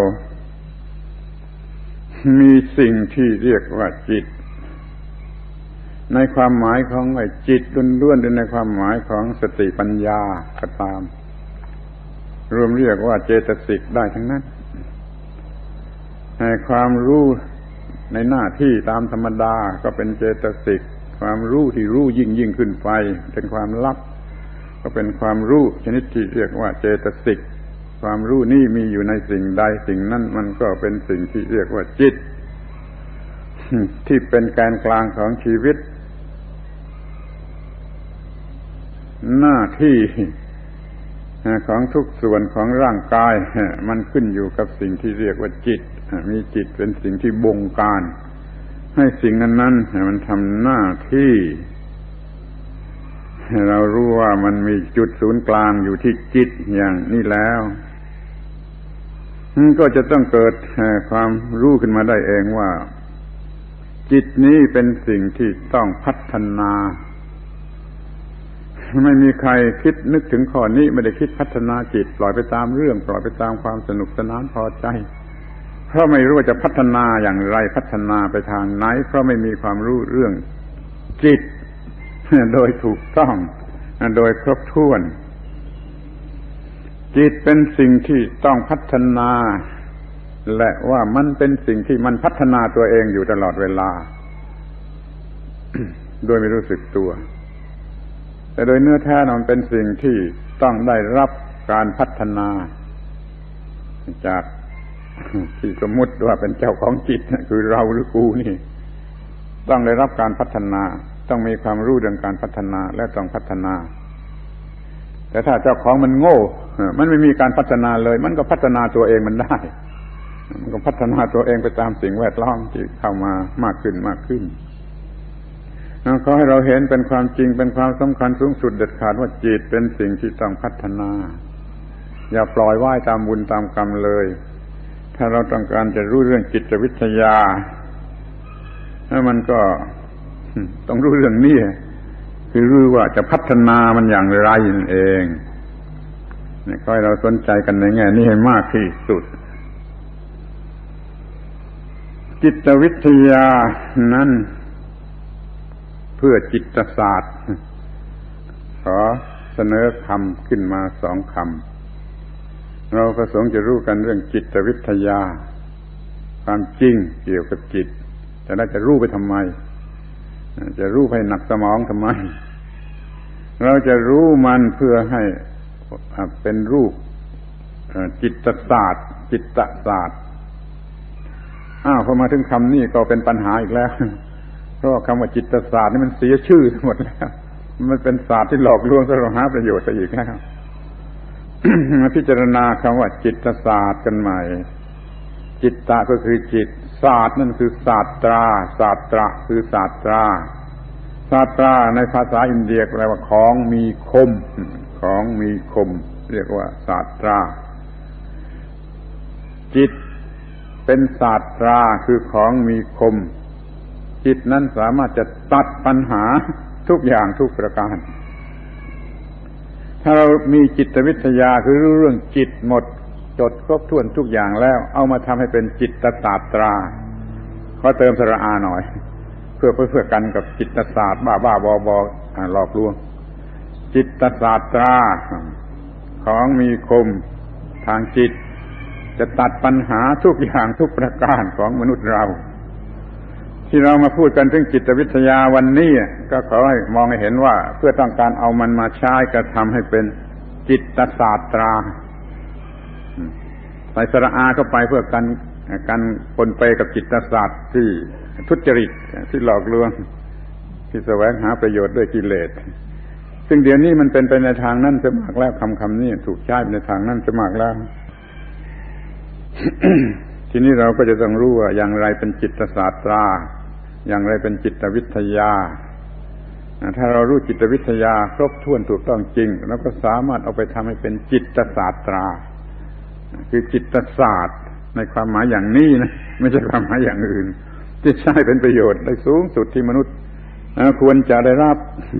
มีสิ่งที่เรียกว่าจิตในความหมายของไอ้จิตล้วนๆหรือในความหมายของสติปัญญาก็ตามรวมเรียกว่าเจตสิกได้ทั้งนั้นความรู้ในหน้าที่ตามธรรมดาก็เป็นเจตสิกความรู้ที่รู้ยิ่งขึ้นไปเป็นความลับก็เป็นความรู้ชนิดที่เรียกว่าเจตสิกความรู้นี่มีอยู่ในสิ่งใดสิ่งนั้นมันก็เป็นสิ่งที่เรียกว่าจิตที่เป็นแกนกลางของชีวิตหน้าที่ของทุกส่วนของร่างกายมันขึ้นอยู่กับสิ่งที่เรียกว่าจิตมีจิตเป็นสิ่งที่บงการให้สิ่งนั้นมันทำหน้าที่ให้เรารู้ว่ามันมีจุดศูนย์กลางอยู่ที่จิตอย่างนี้แล้วก็จะต้องเกิดความรู้ขึ้นมาได้เองว่าจิตนี้เป็นสิ่งที่ต้องพัฒนาไม่มีใครคิดนึกถึงข้อนี้ไม่ได้คิดพัฒนาจิตปล่อยไปตามเรื่องปล่อยไปตามความสนุกสนานพอใจเพราะไม่รู้ว่าจะพัฒนาอย่างไรพัฒนาไปทางไหนเพราะไม่มีความรู้เรื่องจิตโดยถูกต้องโดยครบถ้วนจิตเป็นสิ่งที่ต้องพัฒนาและว่ามันเป็นสิ่งที่มันพัฒนาตัวเองอยู่ตลอดเวลา โดยไม่รู้สึกตัวแต่โดยเนื้อแท้มันเป็นสิ่งที่ต้องได้รับการพัฒนาจากที่สมมุติว่าเป็นเจ้าของจิตคือเราหรือกูนี่ต้องได้รับการพัฒนาต้องมีความรู้เรื่องการพัฒนาและต้องพัฒนาแต่ถ้าเจ้าของมันโง่มันไม่มีการพัฒนาเลยมันก็พัฒนาตัวเองมันได้มันก็พัฒนาตัวเองไปตามสิ่งแวดล้อมที่เข้ามามากขึ้นขอให้เราเห็นเป็นความจริงเป็นความสำคัญสูงสุดเด็ดขาดว่าจิตเป็นสิ่งที่ต้องพัฒนาอย่าปล่อยว่ายตามบุญตามกรรมเลยถ้าเราต้องการจะรู้เรื่องจิตวิทยาแล้วมันก็ต้องรู้เรื่องนี้คือรู้ว่าจะพัฒนามันอย่างไรนั่นเองขอให้เราสนใจกันในแง่นี้ให้มากที่สุดจิตวิทยานั้นเพื่อจิตศาสตร์ขอเสนอคำขึ้นมา2 คำเราประสงค์จะรู้กันเรื่องจิตวิทยาความจริงเกี่ยวกับจิตแต่น่าจะรู้ไปทำไมจะรู้ให้หนักสมองทำไมเราจะรู้มันเพื่อให้เป็นรูปจิตศาสตร์จิตศาสตร์พอมาถึงคำนี้ก็เป็นปัญหาอีกแล้วเพราะคำว่าจิตศาสตร์นี่มันเสียชื่อหมดแล้วมันเป็นศาสตร์ที่หลอกลวงสร้างหาประโยชน์ไปอีกแล้ว มาพิจารณาคำว่าจิตศาสตร์กันใหม่จิตตะก็คือจิตศาสตร์นั่นคือศาสตราศาสตระคือศาสตราศาสตราในภาษาอินเดียแปลว่าของมีคมของมีคมเรียกว่าศาสตราจิตเป็นศาสตราคือของมีคมจิตนั้นสามารถจะตัดปัญหาทุกอย่างทุกประการถ้าเรามีจิตวิทยาคือรู้เรื่องจิตหมดจดครบถ้วนทุกอย่างแล้วเอามาทำให้เป็นจิตศาสตราขอเติมสระอาหน่อยเพื่อกันกับจิตศาสตร์บ้าๆบอๆหลอกลวงจิตศาสตราของมีคมทางจิตจะตัดปัญหาทุกอย่างทุกประการของมนุษย์เราที่เรามาพูดกันถึงจิตวิทยาวันนี้ก็ขอให้มองให้เห็นว่าเพื่อต้องการเอามันมาใช้กระทำให้เป็นจิตศาสตราใส่สระอาเข้าไปเพื่อกันปนเปกับจิตศาสตร์ที่ทุจริตที่หลอกลวงที่แสวงหาประโยชน์ด้วยกิเลสซึ่งเดี๋ยวนี้มันเป็นไปในทางนั้นจะมากแล้วคำนี้ถูกใช้ในทางนั้นจะมากแล้ว ทีนี้เราก็จะต้องรู้ว่าอย่างไรเป็นจิตศาสตราอย่างไรเป็นจิตวิทยาถ้าเรารู้จิตวิทยาครบถ้วนถูกต้องจริงเราก็สามารถเอาไปทำให้เป็นจิตศาสตราคือจิตศาสตร์ในความหมายอย่างนี้นะไม่ใช่ความหมายอย่างอื่นที่ใช้เป็นประโยชน์ได้สูงสุดที่มนุษย์ควรจะได้รับ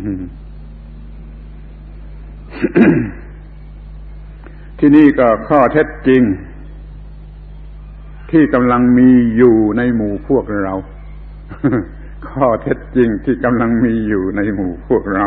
ที่นี่ก็ข้อเท็จจริงที่กำลังมีอยู่ในหมู่พวกเรา ข้อเท็จจริงที่กำลังมีอยู่ในหมู่พวกเรา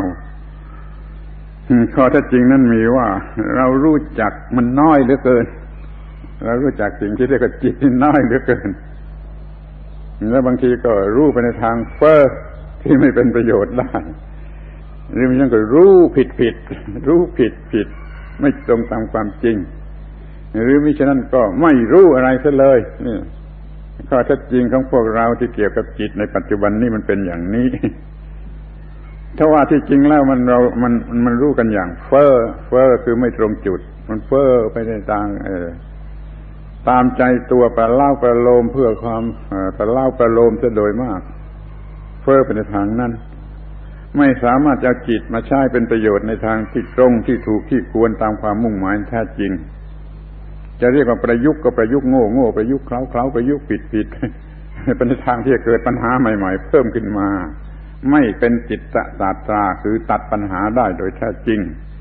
ข้อเท็จจริงนั่นมีว่าเรารู้จักมันน้อยเหลือเกินเรารู้จักสิ่งที่เรียกว่าจิตน้อยเหลือเกินแล้วบางทีก็รู้ไปในทางเฟ้อที่ไม่เป็นประโยชน์ได้หรือไม่ใช่ก็รู้ผิดรู้ผิดไม่ตรงตามความจริงหรือมิฉะนั้นก็ไม่รู้อะไรซะเลยนี่ข้อเท็จจริงของพวกเราที่เกี่ยวกับจิตในปัจจุบันนี้มันเป็นอย่างนี้ถ้าว่าที่จริงแล้วมันรู้กันอย่างเฟ้อคือไม่ตรงจุดมันเฟ้อไปในทางตามใจตัวประเล่าประโลมเพื่อความประเล่าประโลมซะโดยมากเฟ้อไปในทางนั้นไม่สามารถจะเอาจิตมาใช้เป็นประโยชน์ในทางที่ตรงที่ถูกที่ควรตามความมุ่งหมายแท้จริงจะเรียกว่าประยุกต์ก็ประยุกต์โง่ประยุกต์เคล้าประยุกต์ผิดเป็นทางที่จะเกิดปัญหาใหม่ๆเพิ่มขึ้นมาไม่เป็นจิตศาสตราคือตัดปัญหาได้โดยแท้จริง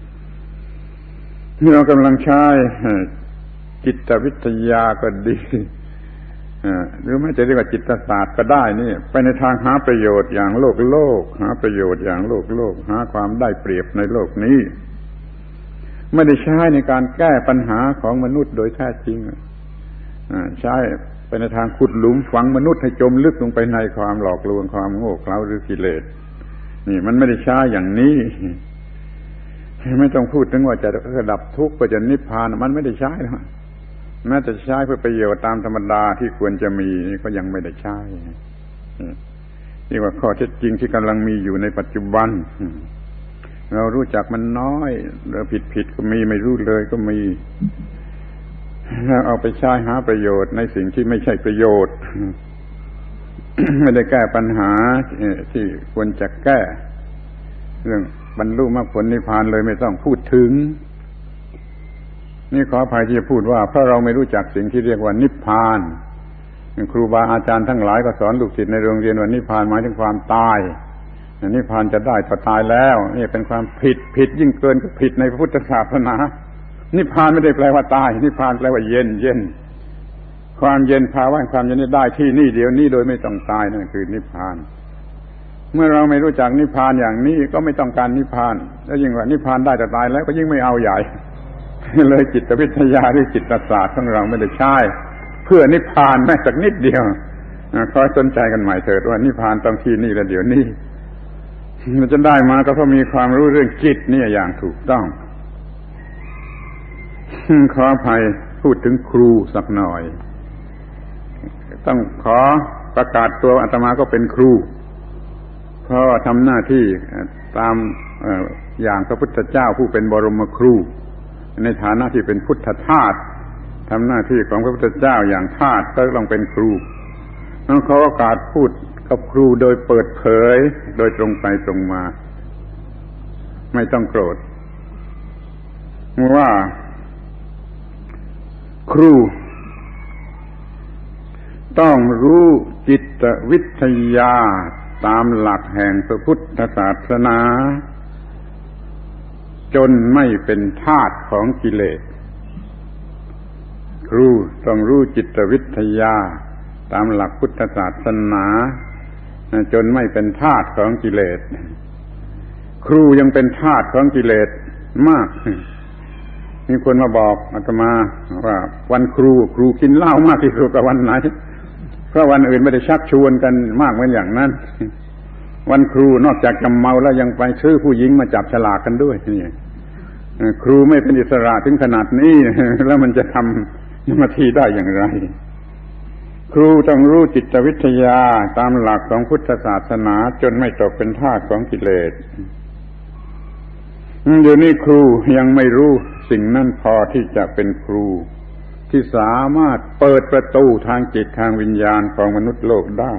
ที่เรากำลังใช้จิตวิทยาก็ดีหรือไม่จะเรียกว่าจิตศาสตร์ก็ได้นี่ไปในทางหาประโยชน์อย่างโลกหาประโยชน์อย่างโลกหาความได้เปรียบในโลกนี้ไม่ได้ใช้ในการแก้ปัญหาของมนุษย์โดยแท้จริงใช้ไปในทางขุดหลุมฝังมนุษย์ให้จมลึกลงไปในความหลอกลวงความโง่เขลาหรือกิเลสนี่มันไม่ได้ใช้อย่างนี้ไม่ต้องพูดถึงว่าจะดับทุกข์ก็จะนิพพานมันไม่ได้ใช้หรอกแม้จะใช้เพื่อประโยชน์ตามธรรมดาที่ควรจะมีนี่ก็ยังไม่ได้ใช้นี่ว่าข้อเท็จจริงที่กำลังมีอยู่ในปัจจุบันเรารู้จักมันน้อยเราผิดก็มีไม่รู้เลยก็มีแล้วเอาไปใช้หาประโยชน์ในสิ่งที่ไม่ใช่ประโยชน์ ไม่ได้แก้ปัญหาที่ควรจะแก้เรื่องบรรลุมรรคผลนิพพานเลยไม่ต้องพูดถึงนี่ขออภัยที่จะพูดว่าเพราะเราไม่รู้จักสิ่งที่เรียกว่านิพพานครูบาอาจารย์ทั้งหลายก็สอนลูกศิษย์ในโรงเรียนว่านิพพานหมายถึงความตายนิพพานจะได้ถ้าตายแล้วนี่เป็นความผิดยิ่งเกินก็ผิดในพระพุทธศาสนานิพพานไม่ได้แปลว่าตายนิพพานแปลว่าเย็นความเย็นภาวะความเย็นนี้ได้ที่นี่เดี๋ยวนี้โดยไม่ต้องตายนั่นคือนิพพานเมื่อเราไม่รู้จักนิพพานอย่างนี้ก็ไม่ต้องการนิพพานแล้วยิ่งว่านิพพานได้แต่ตายแล้วก็ยิ่งไม่เอาใหญ่เลยจิตวิทยาหรือจิตศาสตร์ของเราไม่ได้ใช้เพื่อนิพพานแม้สักนิดเดียวขอสนใจกันใหม่เถิดว่านิพพานต้องที่นี่และเดี๋ยวนี้มันจะได้มาก็เพราะมีความรู้เรื่องจิตนี่อย่างถูกต้องขออภัยพูดถึงครูสักหน่อยต้องขอประกาศตัวอาตมาก็เป็นครูเพราะทำหน้าที่ตามอย่างพระพุทธเจ้าผู้เป็นบรมครูในฐานะที่เป็นพุทธทาสทำหน้าที่ของพระพุทธเจ้าอย่างทาสก็ต้องเป็นครูต้องขอโอกาสพูดกับครูโดยเปิดเผยโดยตรงไปตรงมาไม่ต้องโกรธว่าครูต้องรู้จิตวิทยาตามหลักแห่งพระพุทธศาสนาจนไม่เป็นทาสของกิเลสครูต้องรู้จิตวิทยาตามหลักพุทธศาสนาจนไม่เป็นทาสของกิเลสครูยังเป็นทาสของกิเลสมากมีคนมาบอกอาตมาว่าวันครูกินเหล้ามากที่สุดกับวันไหนเพราะวันอื่นไม่ได้ชักชวนกันมากเหมือนอย่างนั้นวันครูนอกจากจะเมาแล้วยังไปซื้อผู้หญิงมาจับฉลากกันด้วยนี่ครูไม่เป็นอิสระถึงขนาดนี้แล้วมันจะทำหน้าที่ได้อย่างไรครูต้องรู้จิตวิทยาตามหลักของพุทธศาสนาจนไม่ตกเป็นทาสของกิเลสเดี๋ยวนี้ครูยังไม่รู้สิ่งนั้นพอที่จะเป็นครูที่สามารถเปิดประตูทางจิตทางวิญญาณของมนุษย์โลกได้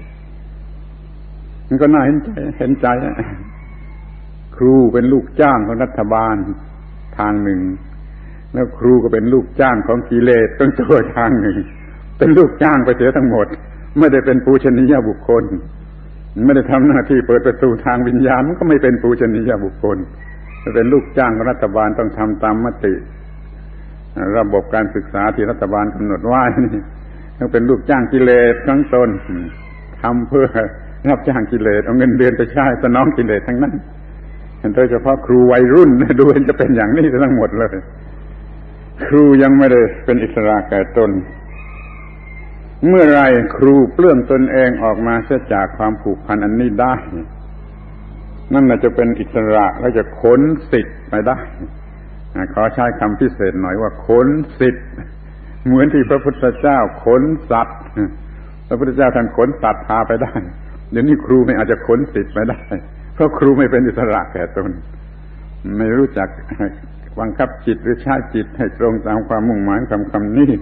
มันก็น่าเห็นใจครูเป็นลูกจ้างของรัฐบาลทางหนึ่งแล้วครูก็เป็นลูกจ้างของกิเลสตั้งตัวทางหนึ่งเป็นลูกจ้างไปเสียทั้งหมดไม่ได้เป็นปูชนียบุคคลไม่ได้ทำหน้าที่เปิดประตูทางวิญญาณมันก็ไม่เป็นปูชนียบุคคลเป็นลูกจ้างของรัฐบาลต้องทำตามมติระบบการศึกษาที่รัฐบาลกำหนดไว้นี่ต้องเป็นลูกจ้างกิเลสทั้งตนทำเพื่อรับจ้างกิเลสเอาเงินเดือนไปใช้สนองกิเลสทั้งนั้นโดยเฉพาะครูวัยรุ่นดูจะเป็นอย่างนี้ทั้งหมดเลยครูยังไม่ได้เป็นอิสระแก่ตนเมื่อไรครูเปลื้องตนเองออกมาเสียจากความผูกพันอันนี้ได้นั่นแหละจะเป็นอิสระและจะขนสิทธิ์ไปได้ขอใช้คำพิเศษหน่อยว่าขนสิทธิ์เหมือนที่พระพุทธเจ้าขนสัตว์พระพุทธเจ้าท่านขนสัตว์พาไปได้เดี๋ยวนี้ครูไม่อาจจะขนสิทธิ์ไปได้เพราะครูไม่เป็นอิสระแก่ตนไม่รู้จักบังคับจิตหรือใช้จิตให้ตรงตามความมุ่งหมายคำนี้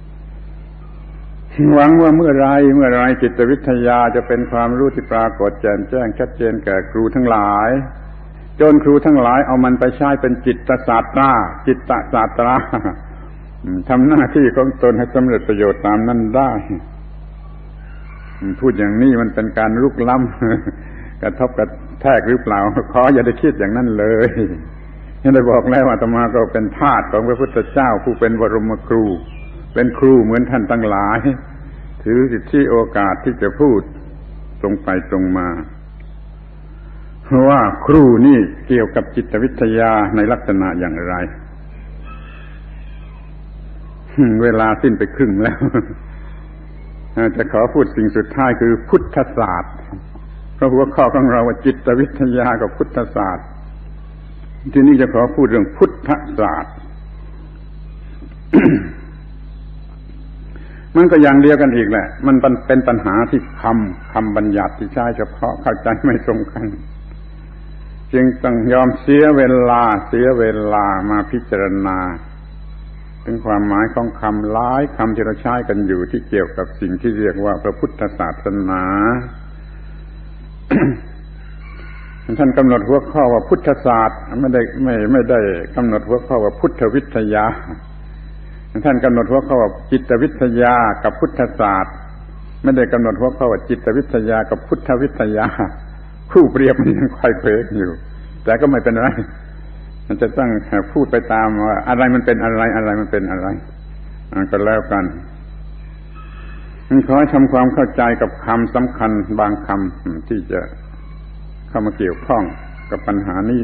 หวังว่าเมื่อไรจิตวิทยาจะเป็นความรู้ที่ปรากฏแจ่มแจ้งชัดเจนแก่ครูทั้งหลายจนครูทั้งหลายเอามันไปใช้เป็นจิตศาสตราทำหน้าที่ของตนให้สำเร็จประโยชน์ตามนั้นได้พูดอย่างนี้มันเป็นการลุกล้ำกระทบกระแทกหรือเปล่าขออย่าได้คิดอย่างนั้นเลยยังได้บอกแล้วว่าอาตมาก็เป็นทาสของพระพุทธเจ้าผู้เป็นบรมครูเป็นครูเหมือนท่านทั้งหลายถือสิทธิโอกาสที่จะพูดตรงไปตรงมาว่าครูนี่เกี่ยวกับจิตวิทยาในลักษณะอย่างไรเวลาสิ้นไปครึ่งแล้วจะขอพูดสิ่งสุดท้ายคือพุทธศาสตร์เพราะหัวข้อของเราว่าจิตวิทยากับพุทธศาสตร์ทีนี้จะขอพูดเรื่องพุทธศาสตร์มันก็อย่างเดียวกันอีกแหละมันเป็นปัญหาที่คำบัญญัติที่ใช้เฉพาะเข้าใจไม่ตรงกันจึงต้องยอมเสียเวลามาพิจารณาถึงความหมายของคำหลายคำที่เราใช้กันอยู่ที่เกี่ยวกับสิ่งที่เรียกว่าพระพุทธศาสนา ท่านกำหนดหัวข้อว่าพุทธศาสตร์ไม่ได้กำหนดหัวข้อว่าพุทธวิทยาท่านกำหนดหัวข้อว่าจิตวิทยากับพุทธศาสตร์ไม่ได้กำหนดหัวข้อว่าจิตวิทยากับพุทธวิทยาคู่เปรียบมันยังค่อยเควอยู่แต่ก็ไม่เป็นไรมันจะต้องพูดไปตามว่าอะไรมันเป็นอะไรมันเป็นอะไรก็แล้วกันขอให้ทำความเข้าใจกับคำสำคัญบางคำที่จะเข้ามาเกี่ยวข้องกับปัญหานี้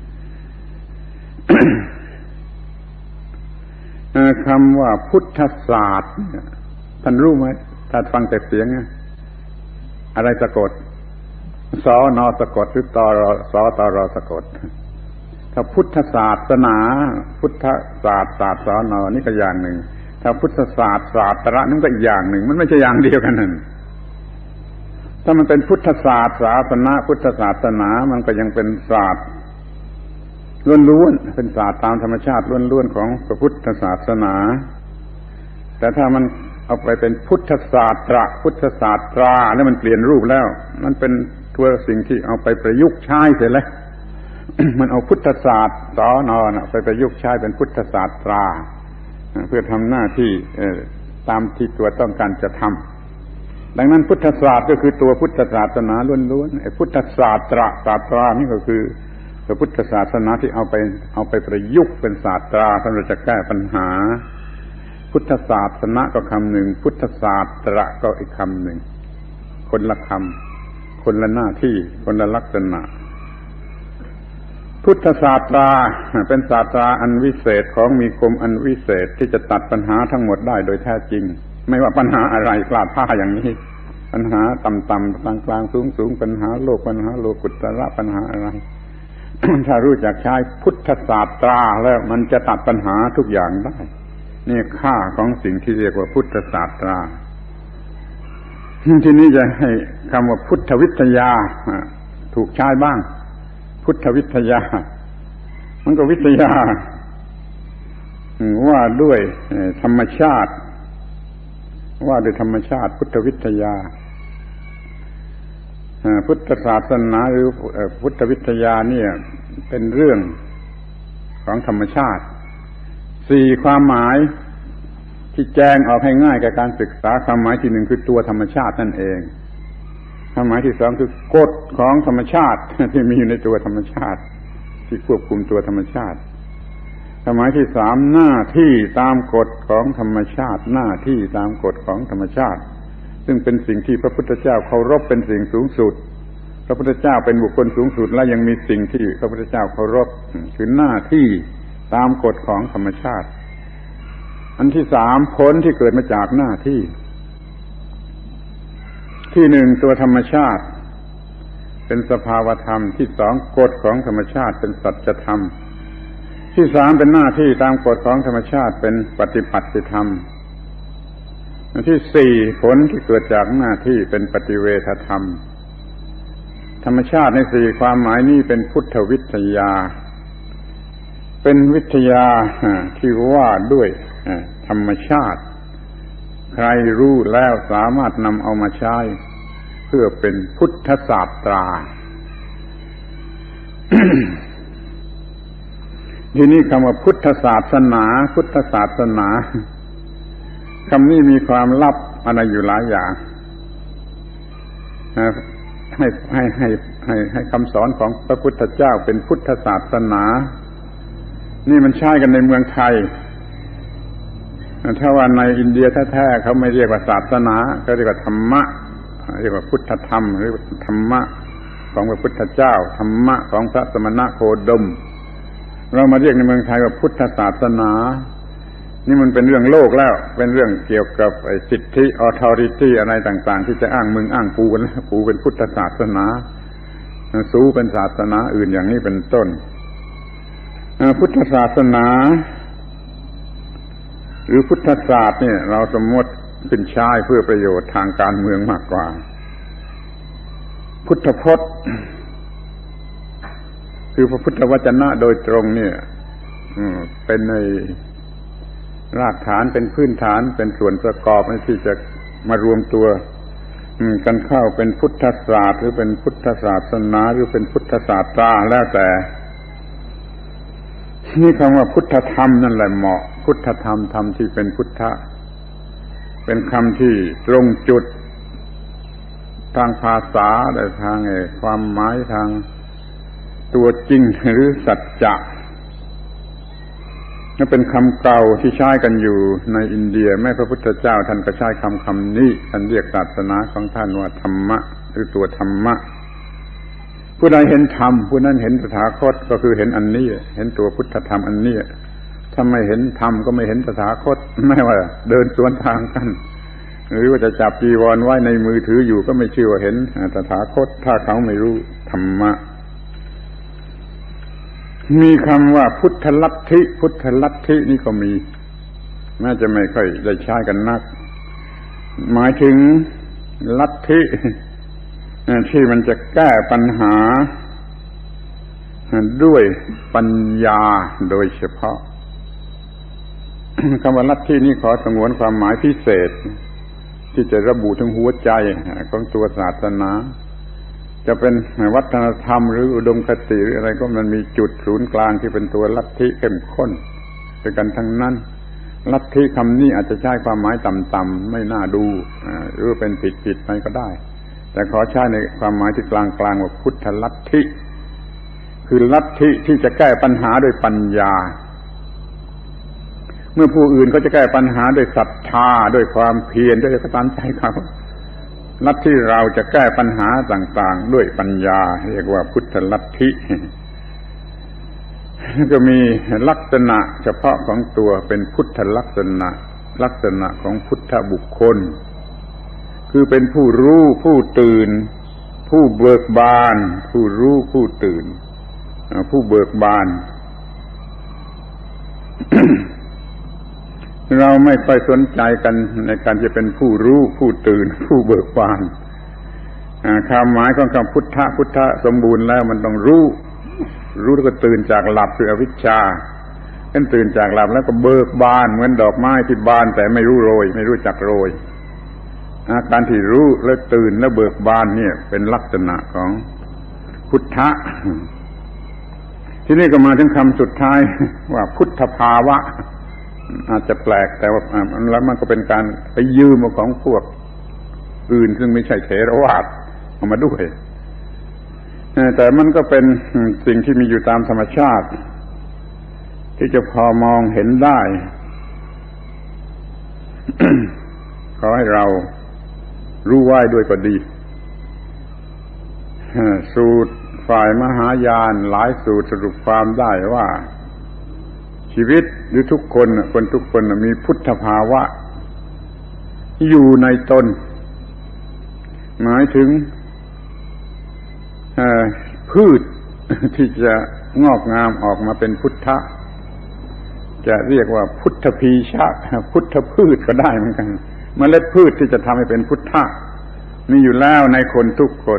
คำว่าพุทธศาสตร์ท่านรู้ไหมถ้าฟังแต่เสียงอะไรสะกดสนสะกดหรือตรสตรสะกดถ้าพุทธศาสนาพุทธศาสตร์ศาสตร์สนนี่ก็อย่างหนึ่งถ้าพุทธศาสตร์ศาสตระนั่นก็อีกอย่างหนึ่งมันไม่ใช่อย่างเดียวกันนั่นถ้ามันเป็นพุทธศาสตร์ศาสนาพุทธศาสนามันก็ยังเป็นศาสตร์ล้วนๆเป็นศาสตร์ตามธรรมชาติล้วนๆของพระพุทธศาสนาแต่ถ้ามันเอาไปเป็นพุทธศาสตราแล้วมันเปลี่ยนรูปแล้วมันเป็นตัวสิ่งที่เอาไปประยุกต์ใช้เสร็จแล้ว มันเอาพุทธศาสตร์สนไปประยุกต์ใช้เป็นพุทธศาสตราเพื่อทำหน้าที่ตามที่ตัวต้องการจะทำดังนั้นพุทธศาสตร์ก็คือตัวพุทธศาสนาล้วนๆไอ้พุทธศาสตรานี่ก็คือพระพุทธศาสนาที่เอาไปประยุกต์เป็นศาสตราสำหรับจะแก้ปัญหาพุทธศาสนาก็คำหนึ่งพุทธศาสตระก็อีกคำหนึ่งคนละคำคนละหน้าที่คนละลักษณะพุทธศาสตราเป็นศาสตราอันวิเศษของมีคมอันวิเศษที่จะตัดปัญหาทั้งหมดได้โดยแท้จริงไม่ว่าปัญหาอะไรกล้าท่าอย่างนี้ปัญหาต่ำๆกลางๆสูงๆปัญหาโลกปัญหาโลกุตระปัญหาอะไร ถ้ารู้จักใช้พุทธศาสตราแล้วมันจะตัดปัญหาทุกอย่างได้นี่ค่าของสิ่งที่เรียกว่าพุทธศาสตราทีนี้จะให้คำว่าพุทธวิทยาถูกใช้บ้างพุทธวิทยามันก็วิทยาว่าด้วยธรรมชาติว่าด้วยธรรมชาติพุทธวิทยาพุทธศาสนาหรือพุทธวิทยาเนี่ยเป็นเรื่องของธรรมชาติ4ความหมายที่แจ้งออกให้ง่ายกับการศึกษาความหมายที่1คือตัวธรรมชาตินั่นเองความหมายที่2คือกฎของธรรมชาติที่มีอยู่ในตัวธรรมชาติที่ควบคุมตัวธรรมชาติความหมายที่3หน้าที่ตามกฎของธรรมชาติหน้าที่ตามกฎของธรรมชาติซึ่งเป็นสิ่งที่พระพุทธเจ้าเคารพเป็นสิ่งสูงสุดพระพุทธเจ้าเป็นบุคคลสูงสุดและยังมีสิ่งที่พระพุทธเจ้าเคารพคือหน้าที่ตามกฎของธรรมชาติอันที่สามผลที่เกิดมาจากหน้าที่ที่หนึ่งตัวธรรมชาติเป็นสภาวธรรมที่สองกฎของธรรมชาติเป็นสัจธรรมที่สามเป็นหน้าที่ตามกฎของธรรมชาติเป็นปฏิปัติธรรมอันที่สี่ผลที่เกิดจากหน้าที่เป็นปฏิเวทธรรมธรรมชาติในสี่ความหมายนี้เป็นพุทธวิทยาเป็นวิทยาที่ว่าด้วยธรรมชาติใครรู้แล้วสามารถนำเอามาใช้เพื่อเป็นพุทธศาสตรา ทีนี้คำว่าพุทธศาสนาพุทธศาสนาคำนี้มีความลับอะไรอยู่หลายอย่างให้คำสอนของพระพุทธเจ้าเป็นพุทธศาสนานี่มันใช้กันในเมืองไทยถ้าว่าในอินเดียแท้ๆเขาไม่เรียกว่าศาสนาเขาเรียกว่าธรรมะเรียกว่าพุทธธรรมหรือธรรมะของพระพุทธเจ้าธรรมะของพระสมณโคดมเรามาเรียกในเมืองไทยว่าพุทธศาสนานี่มันเป็นเรื่องโลกแล้วเป็นเรื่องเกี่ยวกับสิทธิ authority อะไรต่างๆที่จะอ้างมึงอ้างกูกันแล้วกูเป็นพุทธศาสนาสู้เป็นศาสนาอื่นอย่างนี้เป็นต้นพุทธศาสนาหรือพุทธศาสตร์เนี่ยเราสมมติเป็นใช้เพื่อประโยชน์ทางการเมืองมากกว่าพุทธพจน์คือพระพุทธวจนะโดยตรงเนี่ยเป็นในรากฐานเป็นพื้นฐานเป็นส่วนประกอบที่จะมารวมตัวกันเข้าเป็นพุทธศาสตร์หรือเป็นพุทธศาสนาหรือเป็นพุทธศาสตราแล้วแต่นี่คำว่าพุทธธรรมนั่นแหละเหมาะพุทธธรรมธรรมที่เป็นพุทธะเป็นคำที่ตรงจุดทางภาษาและทางความหมายทางตัวจริงหรือสัจจะนั่นเป็นคำเก่าที่ใช้กันอยู่ในอินเดียแม้พระพุทธเจ้าท่านก็ใช้คำนี้ท่านเรียกศาสนาของท่านว่าธรรมะหรือตัวธรรมะผู้ใดเห็นธรรมผู้นั้นเห็นตถาคตก็คือเห็นอันนี้เห็นตัวพุทธธรรมอันนี้ถ้าไม่เห็นธรรมก็ไม่เห็นตถาคตไม่ว่าเดินสวนทางกันหรือว่าจะจับจีวรไว้ในมือถืออยู่ก็ไม่ชื่อว่าเห็นตถาคตถ้าเขาไม่รู้ธรรมะมีคำว่าพุทธลัทธิพุทธลัทธินี่ก็มีแม้จะไม่ค่อยได้ใช้กันนักหมายถึงลัทธิที่มันจะแก้ปัญหาด้วยปัญญาโดยเฉพาะคำว่าลัทธินี้ขอสงวนความหมายพิเศษที่จะระบุถึงหัวใจของตัวศาสนาจะเป็นวัฒนธรรมหรืออุดมคติหรืออะไรก็มันมีจุดศูนย์กลางที่เป็นตัวลัทธิเข้มข้นด้วยกันทั้งนั้นลัทธิคำนี้อาจจะใช้ความหมายต่ำๆไม่น่าดูหรือเป็นผิดไปก็ได้แต่ขอใช้ในความหมายที่กลางๆว่าพุทธลัทธิคือลัทธิที่จะแก้ปัญหาด้วยปัญญาเมื่อผู้อื่นเขาจะแก้ปัญหาด้วยศรัทธาด้วยความเพียรด้วยกตัญญูเขาลัทธิเราจะแก้ปัญหาต่างๆด้วยปัญญาเรียกว่าพุทธลัทธิก็มีลักษณะเฉพาะของตัวเป็นพุทธลักษณะของพุทธบุคคลคือเป็นผู้รู้ผู้ตื่นผู้เบิกบานผู้รู้ผู้ตื่นผู้เบิกบาน เราไม่ค่อยสนใจกันในการจะเป็นผู้รู้ผู้ตื่นผู้เบิกบานความหมายของคำพุทธะสมบูรณ์แล้วมันต้องรู้แล้วก็ตื่นจากหลับคืออวิชชาเป็นตื่นจากหลับแล้วก็เบิกบานเหมือนดอกไม้ที่บานแต่ไม่รู้โรยไม่รู้จักโรยอาการที่รู้แล้วตื่นแล้วเบิกบานเนี่ยเป็นลักษณะของพุทธะทีนี้ก็มาถึงคำสุดท้ายว่าพุทธภาวะอาจจะแปลกแต่ว่าแล้วมันก็เป็นการไปยืมของพวกอื่นซึ่งไม่ใช่เถรวาทเอามาด้วยแต่มันก็เป็นสิ่งที่มีอยู่ตามธรรมชาติที่จะพอมองเห็นได้ ขอให้เรารู้ไว้ด้วยก็ดีสูตรฝ่ายมหายานหลายสูตรสรุปความได้ว่าชชีวิตหรือทุกคนทุกคนมีพุทธภาวะอยู่ในตนหมายถึงพืชที่จะงอกงามออกมาเป็นพุทธะจะเรียกว่าพุทธพีชะพุทธพืชก็ได้เหมือนกันเมล็ดพืชที่จะทำให้เป็นพุทธะมีอยู่แล้วในคนทุกคน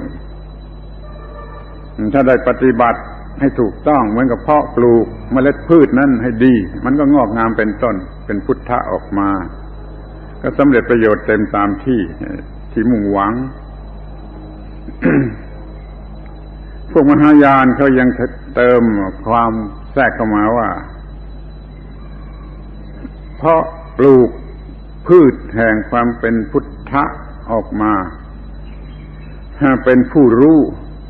ถ้าได้ปฏิบัติให้ถูกต้องเหมือนกับเพาะปลูกเมล็ดพืชนั้นให้ดีมันก็งอกงามเป็นต้นเป็นพุทธะออกมาก็สำเร็จประโยชน์เต็มตามที่มุ่งหวัง พวกมหายานเขายังเติมความแทรกเข้ามาว่าเพราะปลูกพืชแห่งความเป็นพุทธะออกมาเป็นผู้รู้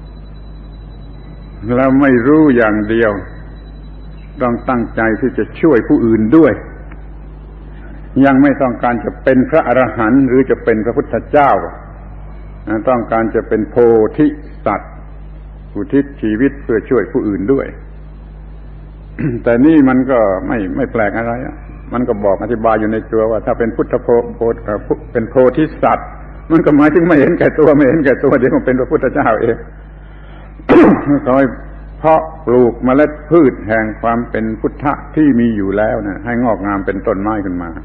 แล้วไม่รู้อย่างเดียวต้องตั้งใจที่จะช่วยผู้อื่นด้วยยังไม่ต้องการจะเป็นพระอรหันต์หรือจะเป็นพระพุทธเจ้าต้องการจะเป็นโพธิสัตว์อุทิศชีวิตเพื่อช่วยผู้อื่นด้วย แต่นี่มันก็ไม่แปลกอะไรมันก็บอกอธิบายอยู่ในตัวว่าถ้าเป็นพุทธเป็นโพธิสัตว์มันก็หมายถึงไม่เห็นแก่ตัวเดี๋ยวมันเป็นพระพุทธเจ้าเอง ขอให้เพาะปลูกเมล็ดพืชแห่งความเป็นพุทธะที่มีอยู่แล้วนะให้งอกงามเป็นต้นไม้ขึ้นมา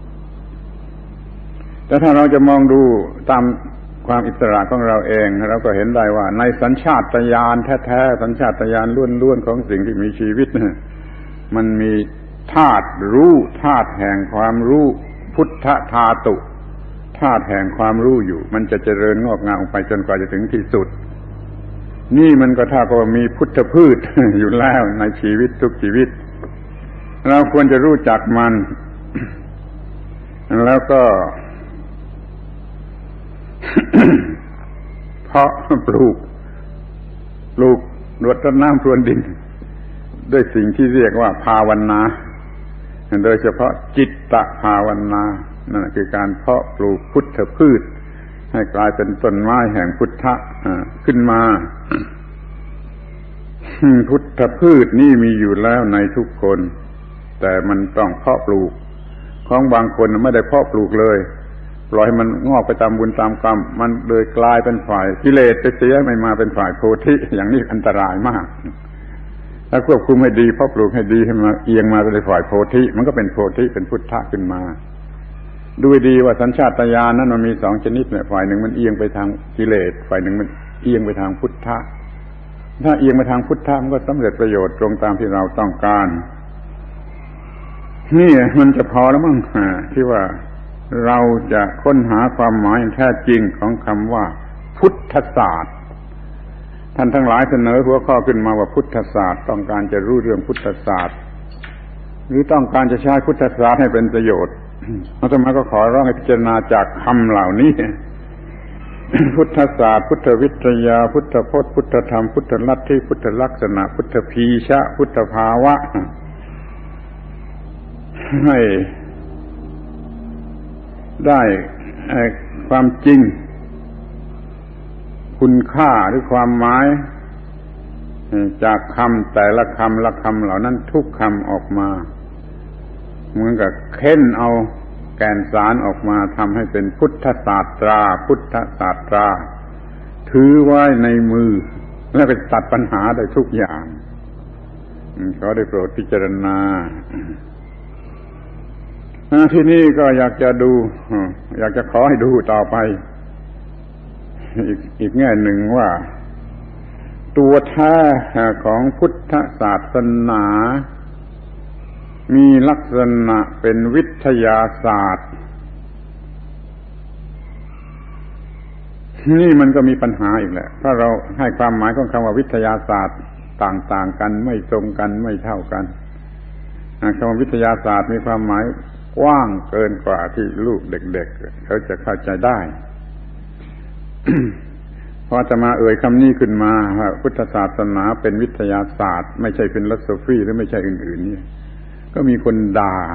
แต่ถ้าเราจะมองดูตามความอิสระของเราเองเราก็เห็นได้ว่าในสัญชาตญาณแท้ๆสัญชาตญาณล้วนๆของสิ่งที่มีชีวิตมันมีธาตุรู้ธาตุแห่งความรู้พุทธธาตุธาตุแห่งความรู้อยู่มันจะเจริญงอกงามไปจนกว่าจะถึงที่สุดนี่มันก็ถ้าก็มีพุทธพืชอยู่แล้วในชีวิตทุกชีวิตเราควรจะรู้จักมันแล้วก็ เพาะปลูกรดน้ำพรวนดินด้วยสิ่งที่เรียกว่าภาวนาโดยเฉพาะจิตตภาวนานั่นคือการเพาะปลูกพุทธพืชให้กลายเป็นต้นไม้แห่งพุทธะขึ้นมา พุทธพืชนี่มีอยู่แล้วในทุกคนแต่มันต้องเพาะปลูกของบางคนไม่ได้เพาะปลูกเลยปล่อยให้มันงอกไปตามบุญตามกรรมมันเลยกลายเป็นฝ่ายกิเลสไปเสียไม่มาเป็นฝ่ายโพธิอย่างนี้อันตรายมากถ้าควบคุมให้ดีเพาะปลูกให้ดีให้มันเอียงมาเป็นฝ่ายโพธิมันก็เป็นโพธิเป็นพุทธะขึ้นมาดูดีว่าสัญชาตญาณนั้นมันมีสองชนิดเนี่ยฝ่ายหนึ่งมันเอียงไปทางกิเลสฝ่ายหนึ่งมันเอียงไปทางพุทธะถ้าเอียงไปทางพุทธะมันก็สำเร็จประโยชน์ตรงตามที่เราต้องการนี่มันจะพอแล้วมั้งที่ว่าเราจะค้นหาความหมายแท้จริงของคำว่าพุทธศาสตร์ท่านทั้งหลายเสนอหัวข้อขึ้นมาว่าพุทธศาสตร์ต้องการจะรู้เรื่องพุทธศาสตร์หรือต้องการจะใช้พุทธศาสตร์ให้เป็นประโยชน์อาตมาก็ขอร้องให้พิจารณาจากคำเหล่านี้ พุทธศาสตร์พุทธวิทยาพุทธพจน์พุทธธรรมพุทธลัทธิพุทธลักษณะพุทธพีชะพุทธภาวะให้ได้ความจริงคุณค่าหรือความหมายจากคำแต่ละคำเหล่านั้นทุกคำออกมาเหมือนกับเค้นเอาแก่นสารออกมาทำให้เป็นพุทธศาสตราพุทธศาสตราถือไว้ในมือแล้วไปตัดปัญหาได้ทุกอย่างขอได้โปรดพิจารณาที่นี่ก็อยากจะขอให้ดูต่อไปอีกแง่หนึ่งว่าตัวแท้ของพุทธศาสนามีลักษณะเป็นวิทยาศาสตร์นี่มันก็มีปัญหาอีกแหละถ้าเราให้ความหมายของคำว่าวิทยาศาสตร์ต่างๆกันไม่ตรงกันไม่เท่ากันคำว่าวิทยาศาสตร์มีความหมายกว้างเกินกว่าที่ลูกเด็กๆเขาจะเข้าใจได้ พอจะมาเอ่ยคำนี้ขึ้นมาว่าพุทธศาสนาเป็นวิทยาศาสตร์ไม่ใช่เป็นฟิโลโซฟีหรือไม่ใช่อื่นๆนี่ก็มีคนด่า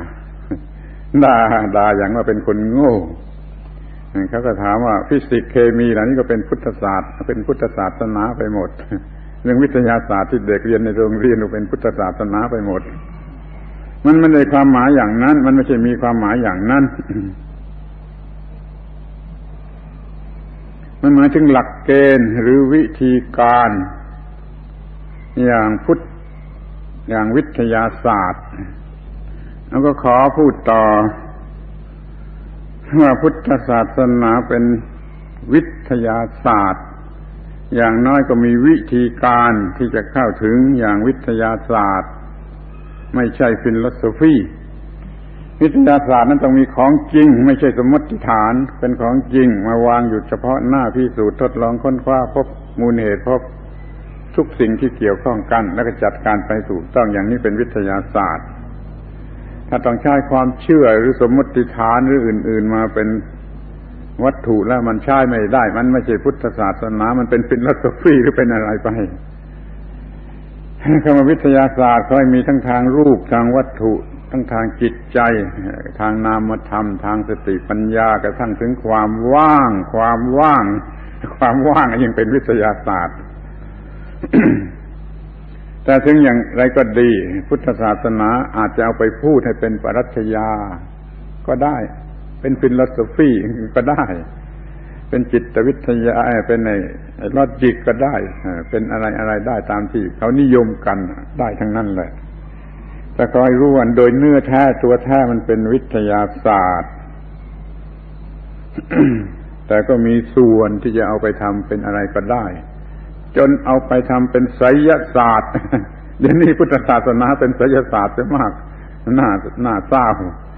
อย่างว่าเป็นคนโง่เขาก็ถามว่าฟิสิกส์เคมีเหล่านี้ก็เป็นพุทธศาสตร์เป็นพุทธศาสนาไปหมดเรื่องวิทยาศาสตร์ที่เด็กเรียนในโรงเรียนก็เป็นพุทธศาสนาไปหมดมันไม่ได้ความหมายอย่างนั้นมันไม่ใช่มีความหมายอย่างนั้น มันหมายถึงหลักเกณฑ์หรือวิธีการอย่างวิทยาศาสตร์แล้วก็ขอพูดต่อว่าพุทธศาสนาเป็นวิทยาศาสตร์อย่างน้อยก็มีวิธีการที่จะเข้าถึงอย่างวิทยาศาสตร์ไม่ใช่ฟิโลโซฟีวิทยาศาสตร์นั้นต้องมีของจริงไม่ใช่สมมติฐานเป็นของจริงมาวางอยู่เฉพาะหน้าพิสูจน์ทดลองค้นคว้าพบมูลเหตุพบทุกสิ่งที่เกี่ยวข้องกันแล้วก็จัดการไปถูกต้องอย่างนี้เป็นวิทยาศาสตร์ถ้าต้องใช้ความเชื่อหรือสมมติฐานหรืออื่นๆมาเป็นวัตถุแล้วมันใช้ไม่ได้มันไม่ใช่พุทธศาสนามันเป็นฟิโลโซฟีหรือเป็นอะไรไปคำว่าวิทยาศาสตร์ก็มีทั้งทางรูปทางวัตถุทั้งทางจิตใจทางนามธรรมทางสติปัญญากระทั่งถึงความว่างยังเป็นวิทยาศาสตร์ แต่ถึงอย่างไรก็ดีพุทธศาสนาอาจจะเอาไปพูดให้เป็นปรัชญาก็ได้เป็นฟิโลโซฟีก็ได้เป็นจิตวิทยาเป็นในลอจิกก็ได้เป็นอะไรได้ตามที่เขานิยมกันได้ทั้งนั้นแหละแต่ขอให้รู้ว่าโดยเนื้อแท้ตัวแท้มันเป็นวิทยาศาสตร์ แต่ก็มีส่วนที่จะเอาไปทำเป็นอะไรก็ได้จนเอาไปทำเป็นไสยศาสตร์ เดี๋ยวนี้พุทธศาสนาเป็นไสยศาสตร์ซะมากน่าเศร้า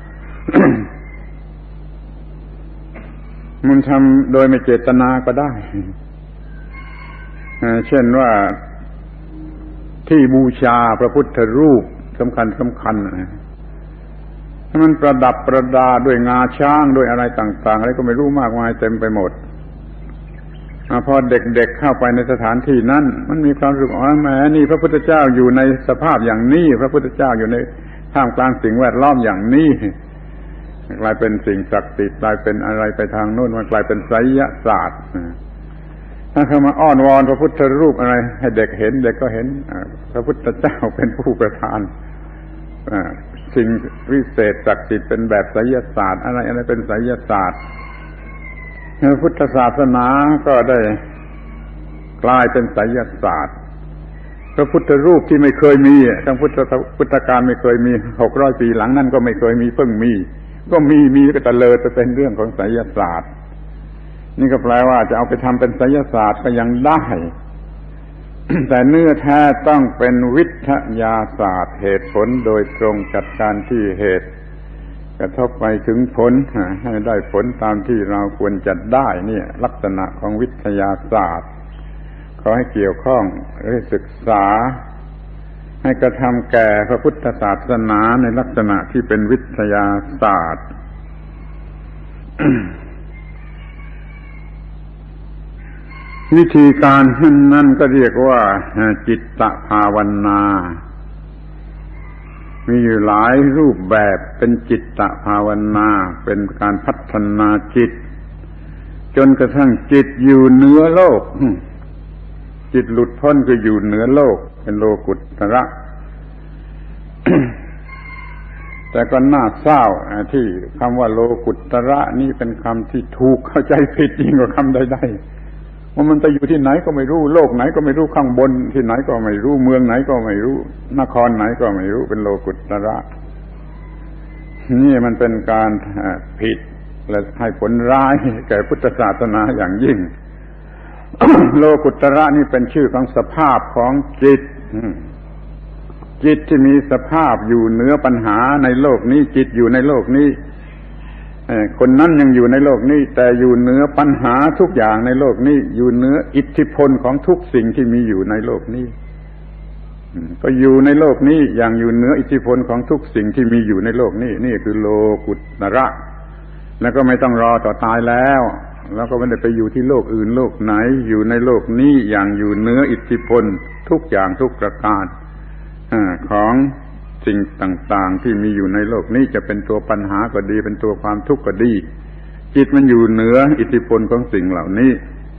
มันทำโดยไม่เจตนาก็ได้ เช่นว่าที่บูชาพระพุทธรูปสำคัญมันประดับประดาด้วยงาช้างด้วยอะไรต่างๆอะไรก็ไม่รู้มากมายเต็มไปหมดพอเด็กๆเข้าไปในสถานที่นั้นมันมีความรู้สึกแหมนี่พระพุทธเจ้าอยู่ในสภาพอย่างนี้พระพุทธเจ้าอยู่ในท่ามกลางสิ่งแวดล้อมอย่างนี้กลายเป็นสิ่งศักดิ์สิทธิ์กลายเป็นอะไรไปทางโน้นมันกลายเป็นไสยศาสตร์ถ้าเขามาอ้อนวอนพระพุทธรูปอะไรให้เด็กเห็นเด็กก็เห็นพระพุทธเจ้าเป็นผู้ประทานสิ่งวิเศษศักดิ์สิทธิ์เป็นแบบไสยศาสตร์อะไรเป็นไสยศาสตร์พระพุทธศาสนาก็ได้กลายเป็นไสยศาสตร์พระพุทธรูปที่ไม่เคยมีทั้งพุทธกาลไม่เคยมี600 ปีหลังนั้นก็ไม่เคยมีเพิ่งมีก็มีก็ตะเลิดจะเป็นเรื่องของไสยศาสตร์นี่ก็แปลว่าจะเอาไปทำเป็นไสยศาสตร์ก็ยังได้ แต่เนื้อแท้ต้องเป็นวิทยาศาสตร์เหตุผลโดยตรงจัดการที่เหตุกระทบไปถึงผลให้ได้ผลตามที่เราควรจะได้เนี่ยลักษณะของวิทยาศาสตร์ขอให้เกี่ยวข้องให้ศึกษาให้กระทำแก่พระพุทธศาสนาในลักษณะที่เป็นวิทยาศาสตร์ วิธีการนั้นก็เรียกว่าจิตตภาวนามีอยู่หลายรูปแบบเป็นจิตตภาวนาเป็นการพัฒนาจิตจนกระทั่งจิตอยู่เหนือโลกจิตหลุดพ้นคืออยู่เหนือโลกเป็นโลกุตระ แต่ก็น่าเศร้าที่คำว่าโลกุตระนี่เป็นคำที่ถูกเข้าใจผิดยิ่งกว่าคำใดๆว่ามันไปอยู่ที่ไหนก็ไม่รู้โลกไหนก็ไม่รู้ข้างบนที่ไหนก็ไม่รู้เมืองไหนก็ไม่รู้นครไหนก็ไม่รู้เป็นโลกุตระนี่มันเป็นการผิดและให้ผลร้ายแก่พุทธศาสนาอย่างยิ่ง โลกุตระนี่เป็นชื่อของสภาพของจิตจิตที่มีสภาพอยู่เหนือปัญหาในโลกนี้จิตอยู่ในโลกนี้คนนั้นยังอยู่ในโลกนี้แต่อยู่เหนือปัญหาทุกอย่างในโลกนี้อยู่เหนืออิทธิพลของทุกสิ่งที่มีอยู่ในโลกนี้ก็อยู่ในโลกนี้อย่างอยู่เหนืออิทธิพลของทุกสิ่งที่มีอยู่ในโลกนี้นี่คือโลกุตระแล้วก็ไม่ต้องรอต่อตายแล้วก็ไม่ได้ไปอยู่ที่โลกอื่นโลกไหนอยู่ในโลกนี้อย่างอยู่เหนืออิทธิพลทุกอย่างทุกประการของสิ่งต่างๆที่มีอยู่ในโลกนี้จะเป็นตัวปัญหาก็ดีเป็นตัวความทุกข์ก็ดีจิตมันอยู่เหนืออิทธิพลของสิ่งเหล่านี้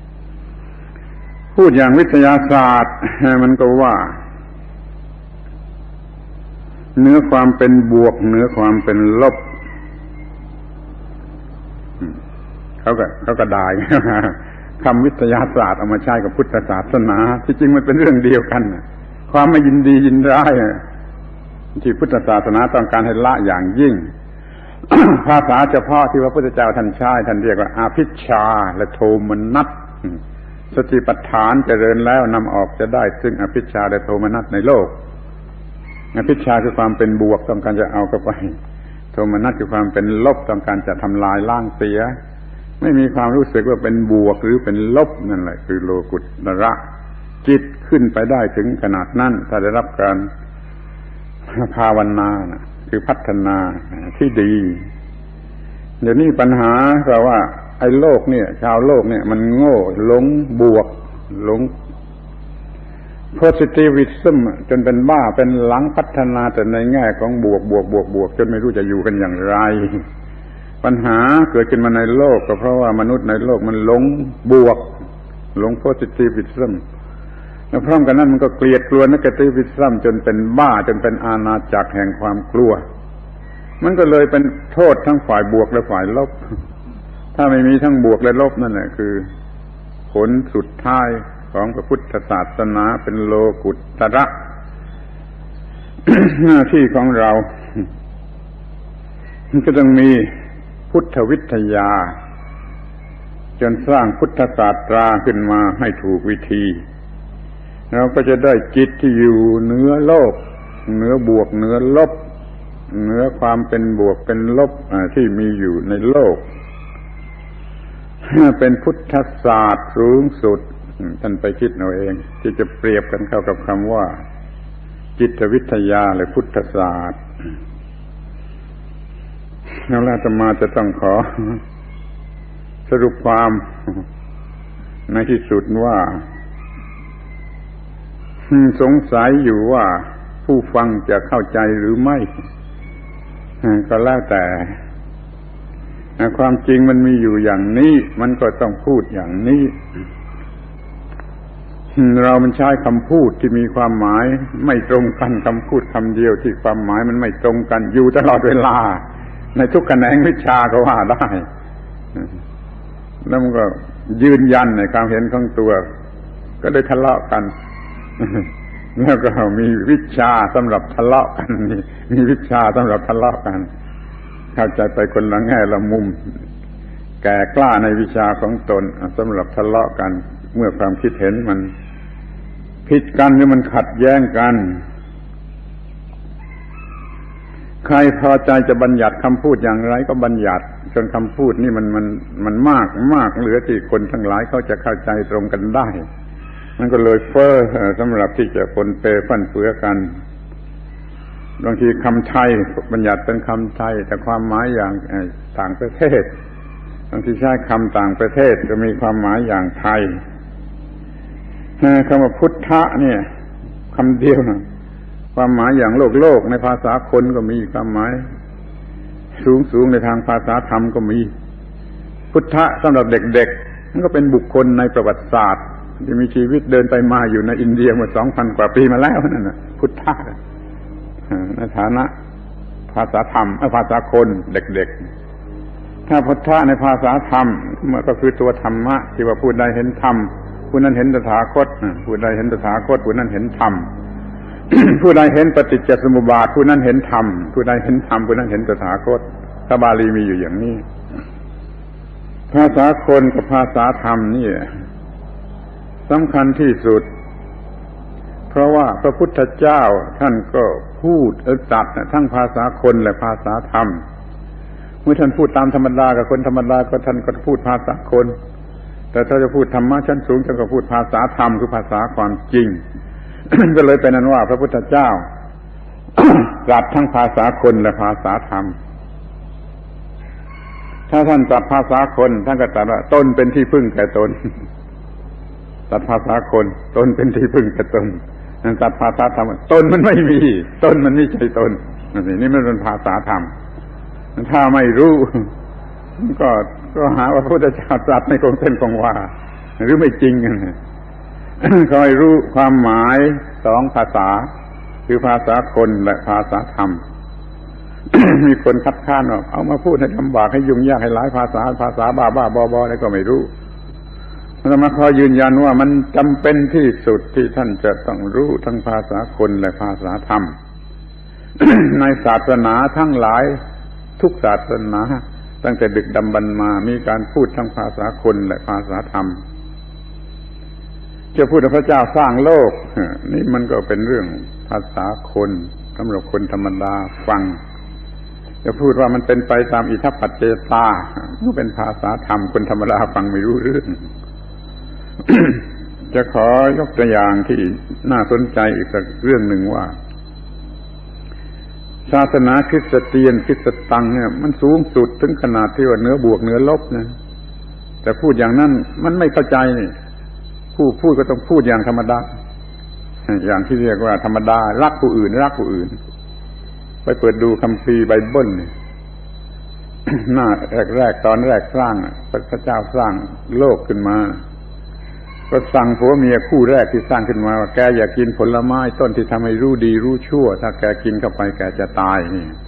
พูดอย่างวิทยาศาสตร์มันก็ว่าเหนือความเป็นบวกเหนือความเป็นลบเขาก็ได้ คำวิทยาศาสตร์เอามาใช้กับพุทธศาสนาที่จริงมันเป็นเรื่องเดียวกันความไม่ยินดียินร้ายที่พุทธศาสนาต้องการให้ละอย่างยิ่ง ภาษาเฉพาะที่พระพุทธเจ้าท่านใช้ท่านเรียกว่าอภิชฌาและโทมนัสสติปัฏฐานเจริญแล้วนำออกจะได้ซึ่งอภิชฌาและโทมนัสในโลกอภิชฌาคือความเป็นบวกต้องการจะเอาเข้าไปโทมนัสคือความเป็นลบต้องการจะทำลายล้างเสียไม่มีความรู้สึกว่าเป็นบวกหรือเป็นลบนั่นแหละคือโลกุตระจิตขึ้นไปได้ถึงขนาดนั้นถ้าได้รับการภาวนาคือพัฒนาที่ดีเดี๋ยวนี้ปัญหาเราว่าไอ้โลกเนี่ยชาวโลกเนี่ยมันโง่หลงบวกหลง positivism จนเป็นบ้าเป็นหลังพัฒนาแต่ในแง่ของบวกจนไม่รู้จะอยู่กันอย่างไรปัญหาเกิดขึ้นมาในโลกก็เพราะว่ามนุษย์ในโลกมันหลงบวกหลง positivism แล้วพร้อมกันนั้นมันก็เกลียดกลัว negativism จนเป็นบ้าจนเป็นอาณาจักรแห่งความกลัวมันก็เลยเป็นโทษทั้งฝ่ายบวกและฝ่ายลบถ้าไม่มีทั้งบวกและลบนั่นแหละคือผลสุดท้ายของพระพุทธศาสนาเป็นโลกุตระ หน้าที่ของเราก็ต้องมีพุทธวิทยาจนสร้างพุทธศาสตราขึ้นมาให้ถูกวิธีเราก็จะได้จิตที่อยู่เหนือโลกเหนือบวกเหนือลบเหนือความเป็นบวกเป็นลบที่มีอยู่ในโลกเป็นพุทธศาสตร์สูงสุดท่านไปคิดเอาเองที่จะเปรียบกันเข้ากับคำว่าจิตวิทยาหรือพุทธศาสตร์แล้วอาตมาจะต้องขอสรุปความในที่สุดว่าสงสัยอยู่ว่าผู้ฟังจะเข้าใจหรือไม่ก็แล้วแต่ความจริงมันมีอยู่อย่างนี้มันก็ต้องพูดอย่างนี้เรามันใช้คำพูดที่มีความหมายไม่ตรงกันคำพูดคำเดียวที่ความหมายมันไม่ตรงกันอยู่ตลอดเวลาในทุกแขนงวิชาก็ว่าได้แล้วมันก็ยืนยันในความเห็นของตัวก็ได้ทะเลาะกันแล้วก็มีวิชาสำหรับทะเลาะกันมีวิชาสำหรับทะเลาะกันเข้าใจไปคนละแง่ละมุมแก่กล้าในวิชาของตนสำหรับทะเลาะกันเมื่อความคิดเห็นมันผิดกันหรือมันขัดแย้งกันใครพอใจจะบัญญัติคำพูดอย่างไรก็บัญญัติจนคำพูดนี่มันมากเหลือที่คนทั้งหลายเขาจะเข้าใจตรงกันได้มันก็เลยเฟ้อสำหรับที่จะปนเปฟั่นเฟือกันบางทีคำไทยบัญญัติเป็นคำไทยแต่ความหมายอย่างต่างประเทศบางทีใช้คำต่างประเทศก็มีความหมายอย่างไทยคำว่าพุทธะเนี่ยคำเดียวนะความหมายอย่างโลกในภาษาคนก็มีความหมายสูงในทางภาษาธรรมก็มีพุทธะสำหรับเด็กๆมันก็เป็นบุคคลในประวัติศาสตร์ที่มีชีวิตเดินไปมาอยู่ในอินเดียมา 2,000 กว่าปีมาแล้วนั่นน่ะพุทธะในฐานะภาษาธรรมภาษาคนเด็กๆถ้าพุทธะในภาษาธรรมมันก็คือตัวธรรมะที่ว่าผู้ใดเห็นธรรมผู้นั้นเห็นตถาคตผู้ใดเห็นตถาคตผู้นั้นเห็นธรรม ผู้ใดเห็นปฏิจจสมุปบาทผู้นั้นเห็นธรรมผู้ใดเห็นธรรมผู้นั้นเห็นตถาคตพระบาลีมีอยู่อย่างนี้ภาษาคนกับภาษาธรรมนี่สำคัญที่สุดเพราะว่าพระพุทธเจ้าท่านก็พูดตรัสทั้งภาษาคนและภาษาธรรมเมื่อท่านพูดตามธรรมดากับคนธรรมดาก็ท่านก็พูดภาษาคนแต่ถ้าจะพูดธรรมะชั้นสูงท่านก็พูดภาษาธรรมคือภาษาความจริง ก็เลยเป็นนั้นว่าพระพุทธเจ้า ตรัสทั้งภาษาคนและภาษาธรรมถ้าท่านตรัสภาษาคนท่านก็ตรัสว่าตนเป็นที่พึ่งแก่ตนตรัสภาษาคนตนเป็นที่พึ่งแก่ตนนั่นตรัสภาษาธรรมตนมันไม่มีตนมันไม่ใช่ตนนี่มันเป็นภาษาธรรมถ้าไม่รู้ก็หาว่าพระพุทธเจ้าตรัสไม่คงเส้นคงวาหรือไม่จริงกัน คอยรู้ความหมายสองภาษาคือภาษาคนและภาษาธรรม มีคนคัดค้านว่าเอามาพูดให้ลำบากให้ยุ่งยากให้หลายภาษาบ้าบออะไรก็ไม่รู้อาตมาขอยืนยันว่ามันจำเป็นที่สุดที่ท่านจะต้องรู้ทั้งภาษาคนและภาษาธรรม ในศาสนาทั้งหลายทุกศาสนาตั้งแต่ดึกดำบรรพ์มามีการพูดทั้งภาษาคนและภาษาธรรมจะพูดว่าพระเจ้าสร้างโลกนี่มันก็เป็นเรื่องภาษาคนสำหรับคนธรรมดาฟังจะพูดว่ามันเป็นไปตามอิทัปปัจเจตาก็เป็นภาษาธรรมคนธรรมดาฟังไม่รู้เรื่อง จะขอยกตัวอย่างที่น่าสนใจอีกสักเรื่องหนึ่งว่าศาสนาคริสเตียนคริสตังเนี่ยมันสูงสุดถึงขนาดที่ว่าเหนือบวกเหนือลบนะแต่พูดอย่างนั้นมันไม่เข้าใจผู้พูดก็ต้องพูดอย่างธรรมดาอย่างที่เรียกว่าธรรมดารักผู้อื่นไปเปิดดูคัมภีร์ไบเบิลหน้าแรกตอนแรกสร้างพระเจ้าสร้างโลกขึ้นมาก็สั่งผัวเมียคู่แรกที่สร้างขึ้นมาว่าแกอย่ากินผลไม้ต้นที่ทำให้รู้ดีรู้ชั่วถ้าแกกินเข้าไปแกจะตาย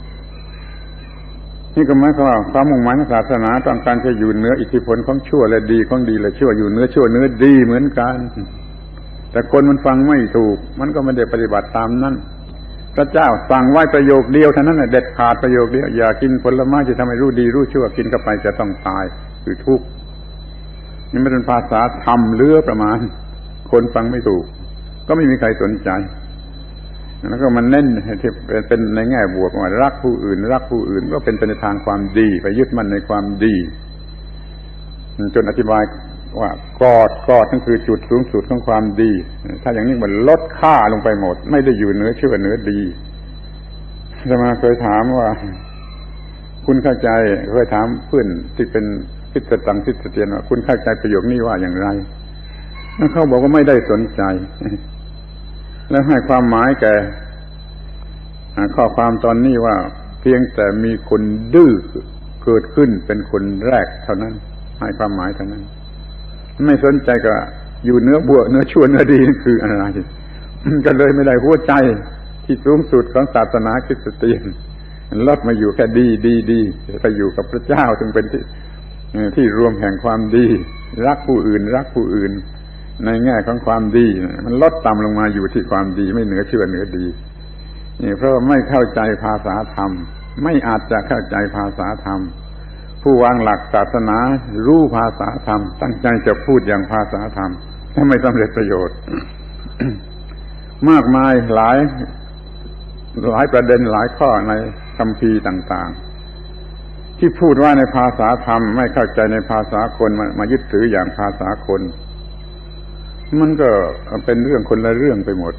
นี่ก็หมายความว่าความมุ่งหมายของศาสนาต้องการจะอยู่เหนืออิทธิพลของชั่วและดีของดีและชั่วอยู่เหนือชั่วเหนือดีเหมือนกันแต่คนมันฟังไม่ถูกมันก็ไม่ได้ปฏิบัติตามนั้นพระเจ้าสั่งไว้ประโยคเดียวเท่านั้นเด็ดขาดประโยคเดียวอย่ากินผลไม้ที่ทำให้รู้ดีรู้ชั่วกินเข้าไปจะต้องตายคือทุกข์นี่ไม่เป็นภาษาธรรมเลือประมาณคนฟังไม่ถูกก็ไม่มีใครสนใจแล้วก็มันเน้นที่เป็นในแง่บวกว่ารักผู้อื่นก็เป็นไปในทางความดีไปยึดมั่นในความดีจนอธิบายว่ากอดนั่นคือจุดสูงสุดของความดีถ้าอย่างนี้มันลดค่าลงไปหมดไม่ได้อยู่เหนือชั่วเหนือดีอาตมาเคยถามว่าคุณเข้าใจเคยถามเพื่อนที่เป็นคริสเตียนว่าคุณเข้าใจประโยคนี้ว่าอย่างไรแล้วเขาบอกว่าไม่ได้สนใจแล้วให้ความหมายแก่ข้อความตอนนี้ว่าเพียงแต่มีคนดื้อเกิดขึ้นเป็นคนแรกเท่านั้นให้ความหมายเท่านั้นไม่สนใจก็อยู่เนื้อบวกเนื้อชั่วเนื้อดีคืออะไรก็เลยไม่ได้หัวใจที่สูงสุดของศาสนาคริสเตียนลดมาอยู่แค่ดีไปอยู่กับพระเจ้าถึงเป็นที่รวมแห่งความดีรักผู้อื่นในแง่ของความดีมันลดต่ำลงมาอยู่ที่ความดีไม่เหนือชั่วเหนือดีนี่เพราะไม่เข้าใจภาษาธรรมไม่อาจจะเข้าใจภาษาธรรมผู้วางหลักศาสนารู้ภาษาธรรมตั้งใจจะพูดอย่างภาษาธรรมถ้าไม่สำเร็จประโยชน์ มากมายหลายประเด็นหลายข้อในคัมภีร์ต่างๆที่พูดว่าในภาษาธรรมไม่เข้าใจในภาษาคนมายึดถืออย่างภาษาคนมันก็เป็นเรื่องคนละเรื่องไปหมด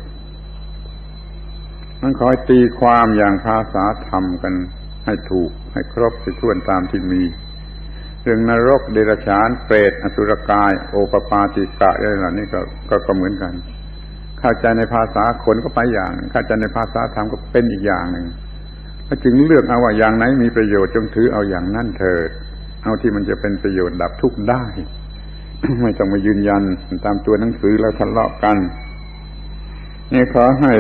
มันคอยตีความอย่างภาษาธรรมกันให้ถูกให้ครบให้ถ้วนตามที่มีเรื่องนรกเดรัจฉานเปรตอสุรกายโอปปาติกะอะไรเหล่านี้ก็เหมือนกันเข้าใจในภาษาคนก็ไปอย่างเข้าใจในภาษาธรรมก็เป็นอีกอย่างหนึ่งก็จึงเลือกเอาว่าอย่างไหนมีประโยชน์จงถือเอาอย่างนั้นเถิดเอาที่มันจะเป็นประโยชน์ดับทุกข์ได้ ไม่ต้องมายืนยันตามตัวหนังสือแล้วทะเลาะกันนี่ขอให้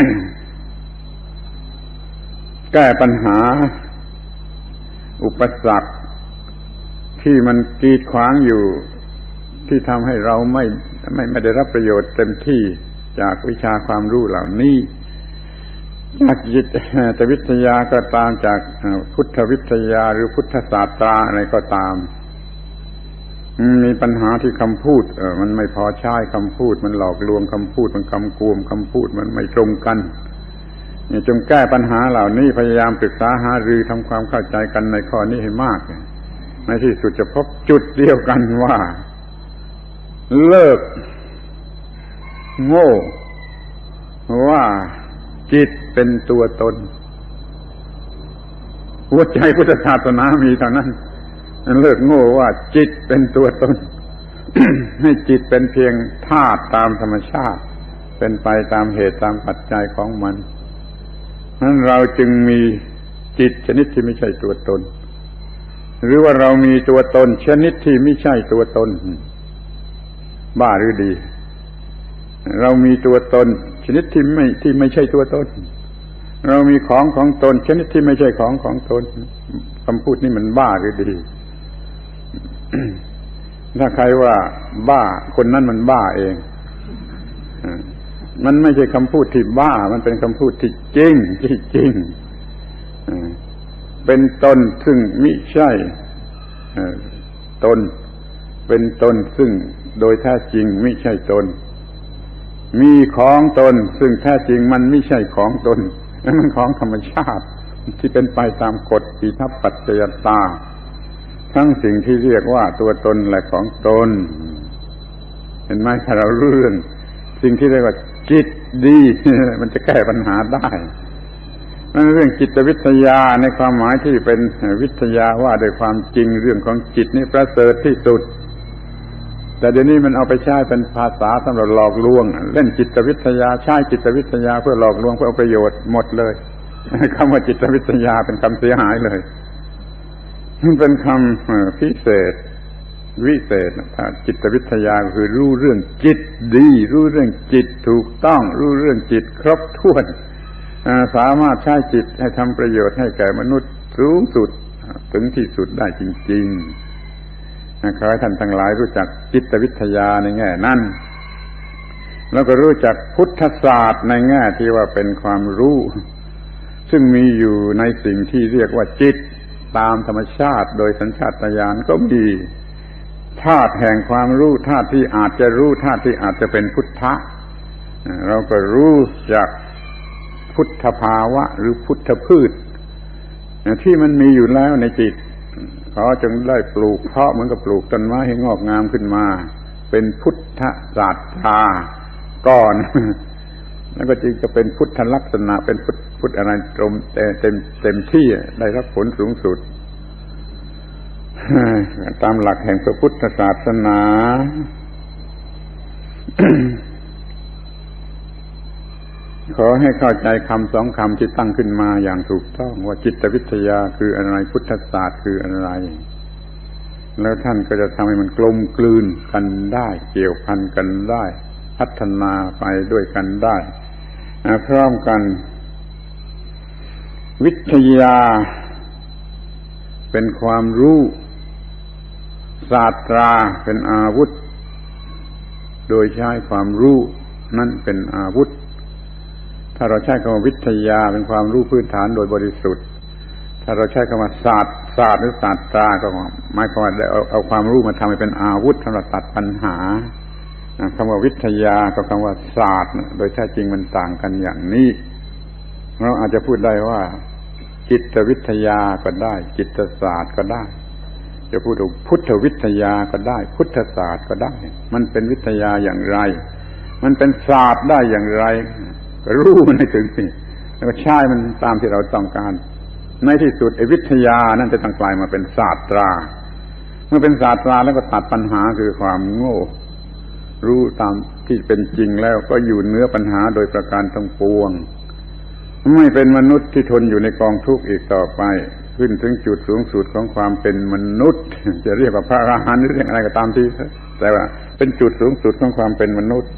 แก้ปัญหาอุปสรรคที่มันกีดขวางอยู่ที่ทำให้เราไม่ได้รับประโยชน์เต็มที่จากวิชาความรู้เหล่านี้จากจิตวิทยาก็ตามจากพุทธวิทยาหรือพุทธศาสตราอะไรก็ตามมีปัญหาที่คำพูดมันไม่พอใช้คำพูดมันหลอกลวงคำพูดมันกำกวมคำพูดมันไม่ตรงกันนี่จงแก้ปัญหาเหล่านี้พยายามปรึกษาหารือทำความเข้าใจกันในข้อนี้ให้มากในที่สุดจะพบจุดเดียวกันว่าเลิกโง่ว่าจิตเป็นตัวตนหัวใจพุทธศาสนามีเท่านั้นเลิกโง่ว่าจิตเป็นตัวตน ให้จิตเป็นเพียงธาตุตามธรรมชาติเป็นไปตามเหตุตามปัจจัยของมันนั้นเราจึงมีจิตชนิดที่ไม่ใช่ตัวตนหรือว่าเรามีตัวตนชนิดที่ไม่ใช่ตัวตนบ้าหรือดีเรามีตัวตนชนิดที่ไม่ใช่ตัวตนเรามีของของตนชนิดที่ไม่ใช่ของของตนคำพูดนี้มันบ้าหรือดี ถ้าใครว่าบ้าคนนั้นมันบ้าเองมันไม่ใช่คำพูดที่บ้ามันเป็นคำพูดที่จริงจริงเป็นตนซึ่งมิใช่ตนเป็นตนซึ่งโดยแท้จริงมิใช่ตนมีของตนซึ่งแท้จริงมันไม่ใช่ของตนนั่นมันของธรรมชาติที่เป็นไปตามกฎอิทัปปัจจยตาทั้งสิ่งที่เรียกว่าตัวตนและของตนเห็นไหมถ้าเรารู้เรื่องสิ่งที่เรียกว่าจิตดีมันจะแก้ปัญหาได้นั่นเรื่องจิตวิทยาในความหมายที่เป็นวิทยาว่าโดยความจริงเรื่องของจิตนี่ประเสริฐที่สุดแต่เดี๋ยวนี้มันเอาไปใช้เป็นภาษาสำหรับหลอกลวงเล่นจิตวิทยาใช้จิตวิทยาเพื่อหลอกลวงเพื่อเอาประโยชน์หมดเลยคำว่าจิตวิทยาเป็นคำเสียหายเลยมันเป็นคำพิเศษวิเศษจิตวิทยาคือรู้เรื่องจิตดีรู้เรื่องจิตถูกต้องรู้เรื่องจิตครบถ้วนสามารถใช้จิตให้ทำประโยชน์ให้แก่มนุษย์สูงสุดถึงที่สุดได้จริงๆขอให้ท่านทั้งหลายรู้จักจิตวิทยาในแง่นั้นแล้วก็รู้จักพุทธศาสตร์ในแง่ที่ว่าเป็นความรู้ซึ่งมีอยู่ในสิ่งที่เรียกว่าจิตตามธรรมชาติโดยสัญชาตญาณก็มีธาตุแห่งความรู้ธาตุที่อาจจะรู้ธาตุที่อาจจะเป็นพุทธะเราก็รู้จากพุทธภาวะหรือพุทธพืชที่มันมีอยู่แล้วในจิตเขาจึงได้ปลูกเพาะเหมือนกับปลูกต้นไม้ให้งอกงามขึ้นมาเป็นพุทธศาสตราก่อนแล้วก็จึงจะเป็นพุทธลักษณะเป็นพุทธอะไรตรงเต็มที่ได้รับผลสูงสุดตามหลักแห่งพระพุทธศาสนา ขอให้เข้าใจคำสองคำที่ตั้งขึ้นมาอย่างถูกต้องว่าจิตวิทยาคืออะไรพุทธศาสตร์คืออะไรแล้วท่านก็จะทำให้มันกลมกลืนกันได้เกี่ยวพันกันได้พัฒนาไปด้วยกันได้พร้อมกันวิทยาเป็นความรู้ศาสตราเป็นอาวุธโดยใช้ความรู้นั่นเป็นอาวุธถ้าเราใช้คำว่าวิทยาเป็นความรู้พื้นฐานโดยบริสุทธิ์ถ้าเราใช้คำว่าศาสตร์หรือศาสตราก็หมายความว่าเอาความรู้มาทำให้เป็นอาวุธสำหรับตัดปัญหาคำว่าวิทยากับคำว่าศาสตร์โดยแท้จริงมันต่างกันอย่างนี้เราอาจจะพูดได้ว่าจิตวิทยาก็ได้จิตศาสตร์ก็ได้จะพูดถึงพุทธวิทยาก็ได้พุทธศาสตร์ก็ได้มันเป็นวิทยาอย่างไรมันเป็นศาสตร์ได้อย่างไรรู้มันให้ถึงสิแล้วก็ใช้มันตามที่เราต้องการในที่สุดไอ้วิทยานั่นจะต้องกลายมาเป็นศาสตราเมื่อเป็นศาสตราแล้วก็ตัดปัญหาคือความโง่รู้ตามที่เป็นจริงแล้วก็อยู่เหนือปัญหาโดยประการทั้งปวงไม่เป็นมนุษย์ที่ทนอยู่ในกองทุกข์อีกต่อไปขึ้นถึงจุดสูงสุดของความเป็นมนุษย์จะเรียกว่าพระอรหันต์หรือเรียกอะไรก็ตามที่แต่ว่าเป็นจุดสูงสุดของความเป็นมนุษย์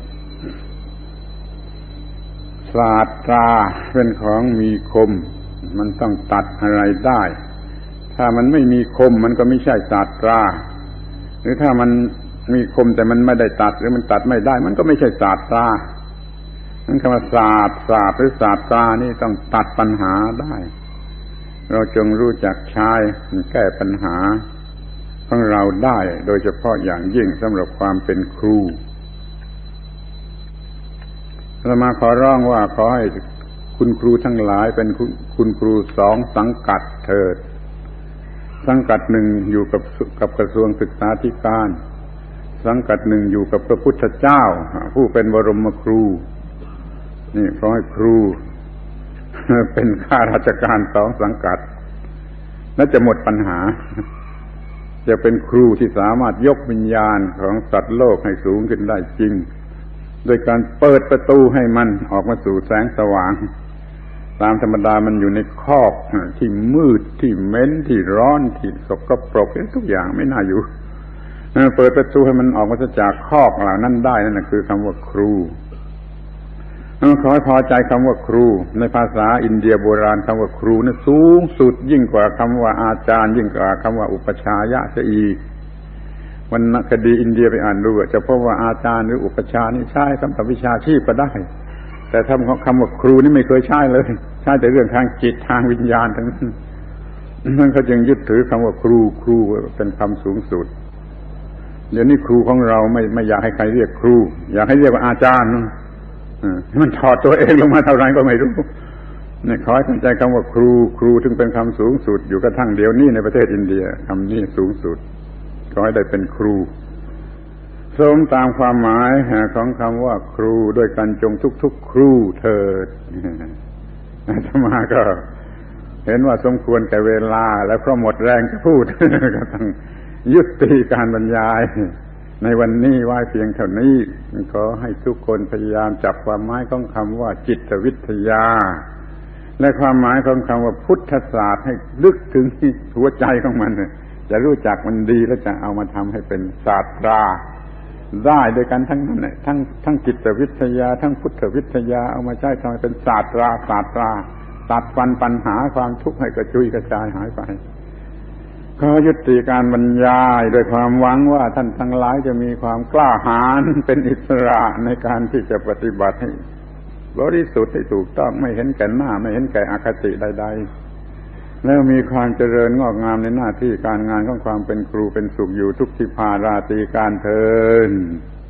ศาสตราเป็นของมีคมมันต้องตัดอะไรได้ถ้ามันไม่มีคมมันก็ไม่ใช่ศาสตราหรือถ้ามันมีคมแต่มันไม่ได้ตัดหรือมันตัดไม่ได้มันก็ไม่ใช่ศาสตรานั่นคำว่าศาสตร์หรือศาสตรานี่ต้องตัดปัญหาได้เราจงรู้จักใช้แก้ปัญหาของเราได้โดยเฉพาะอย่างยิ่งสำหรับความเป็นครูเรามาขอร้องว่าขอให้คุณครูทั้งหลายเป็นคุณครูสองสังกัดเถิดสังกัดหนึ่งอยู่กับกระทรวงศึกษาธิการสังกัดหนึ่งอยู่กับพระพุทธเจ้าผู้เป็นบรมครูนี่ขอให้ครูเป็นข้าราชการสองสังกัดและจะหมดปัญหาจะเป็นครูที่สามารถยกวิญญาณของสัตว์โลกให้สูงขึ้นได้จริงโดยการเปิดประตูให้มันออกมาสู่แสงสว่างตามธรรมดามันอยู่ในคอกที่มืดที่เหม็นที่ร้อนที่สกปรกทุกอย่างไม่น่าอยู่เปิดประตูให้มันออกมาจากคอกเหล่านั้นได้นั่นคือคำว่าครูขอให้พอใจคำว่าครูในภาษาอินเดียโบราณคำว่าครูนั้นสูงสุดยิ่งกว่าคำว่าอาจารย์ยิ่งกว่าคำว่าอุปชายะเสียอีกวรรณคดีอินเดียไปอ่านดูจะพบว่าอาจารย์หรืออุปชานี่ใช้สำหรับวิชาชีพก็ได้แต่คำว่าครูนี่ไม่เคยใช้เลยใช้แต่เรื่องทางจิตทางวิญญาณทั้งนั้นนั่นเขาจึงยึดถือคำว่าครูเป็นคำสูงสุดเดี๋ยวนี้ครูของเราไม่อยากให้ใครเรียกครูอยากให้เรียกว่าอาจารย์มันถอดตัวเองลงมาเท่าไรก็ไม่รู้เนี่ยขอให้เข้าใจคำว่าครูถึงเป็นคำสูงสุดอยู่กระทั่งเดี๋ยวนี้ในประเทศอินเดียคำนี้สูงสุดขอให้ได้เป็นครูสมตามความหมายของคำว่าครูด้วยกันจงทุกครูเถิดอาตมาก็เห็นว่าสมควรแก่เวลาและเพราะหมดแรงจะพูดก็ต้องยุติการบรรยายในวันนี้ไว้เพียงเท่านี้ขอให้ทุกคนพยายามจับความหมายของคำว่าจิตวิทยาและความหมายของคำว่าพุทธศาสตร์ให้ลึกถึงหัวใจของมันจะรู้จักมันดีแล้วจะเอามาทำให้เป็นศาสตราได้โดยกันทั้งนั้นทั้งจิตวิทยาทั้งพุทธวิทยาเอามาใช้ทำให้เป็นศาสตราตัดฟันปัญหาความทุกข์ให้กระจุยกระจายหายไปขอยุติการบรรยายโดยความหวังว่าท่านทั้งหลายจะมีความกล้าหาญเป็นอิสระในการที่จะปฏิบัติให้บริสุทธิ์ให้ถูกต้องไม่เห็นแก่หน้าไม่เห็นแก่อคติใดๆแล้วมีความเจริญงอกงามในหน้าที่การงานของความเป็นครูเป็นสุขอยู่ทุกทิพาราตรีการเทิน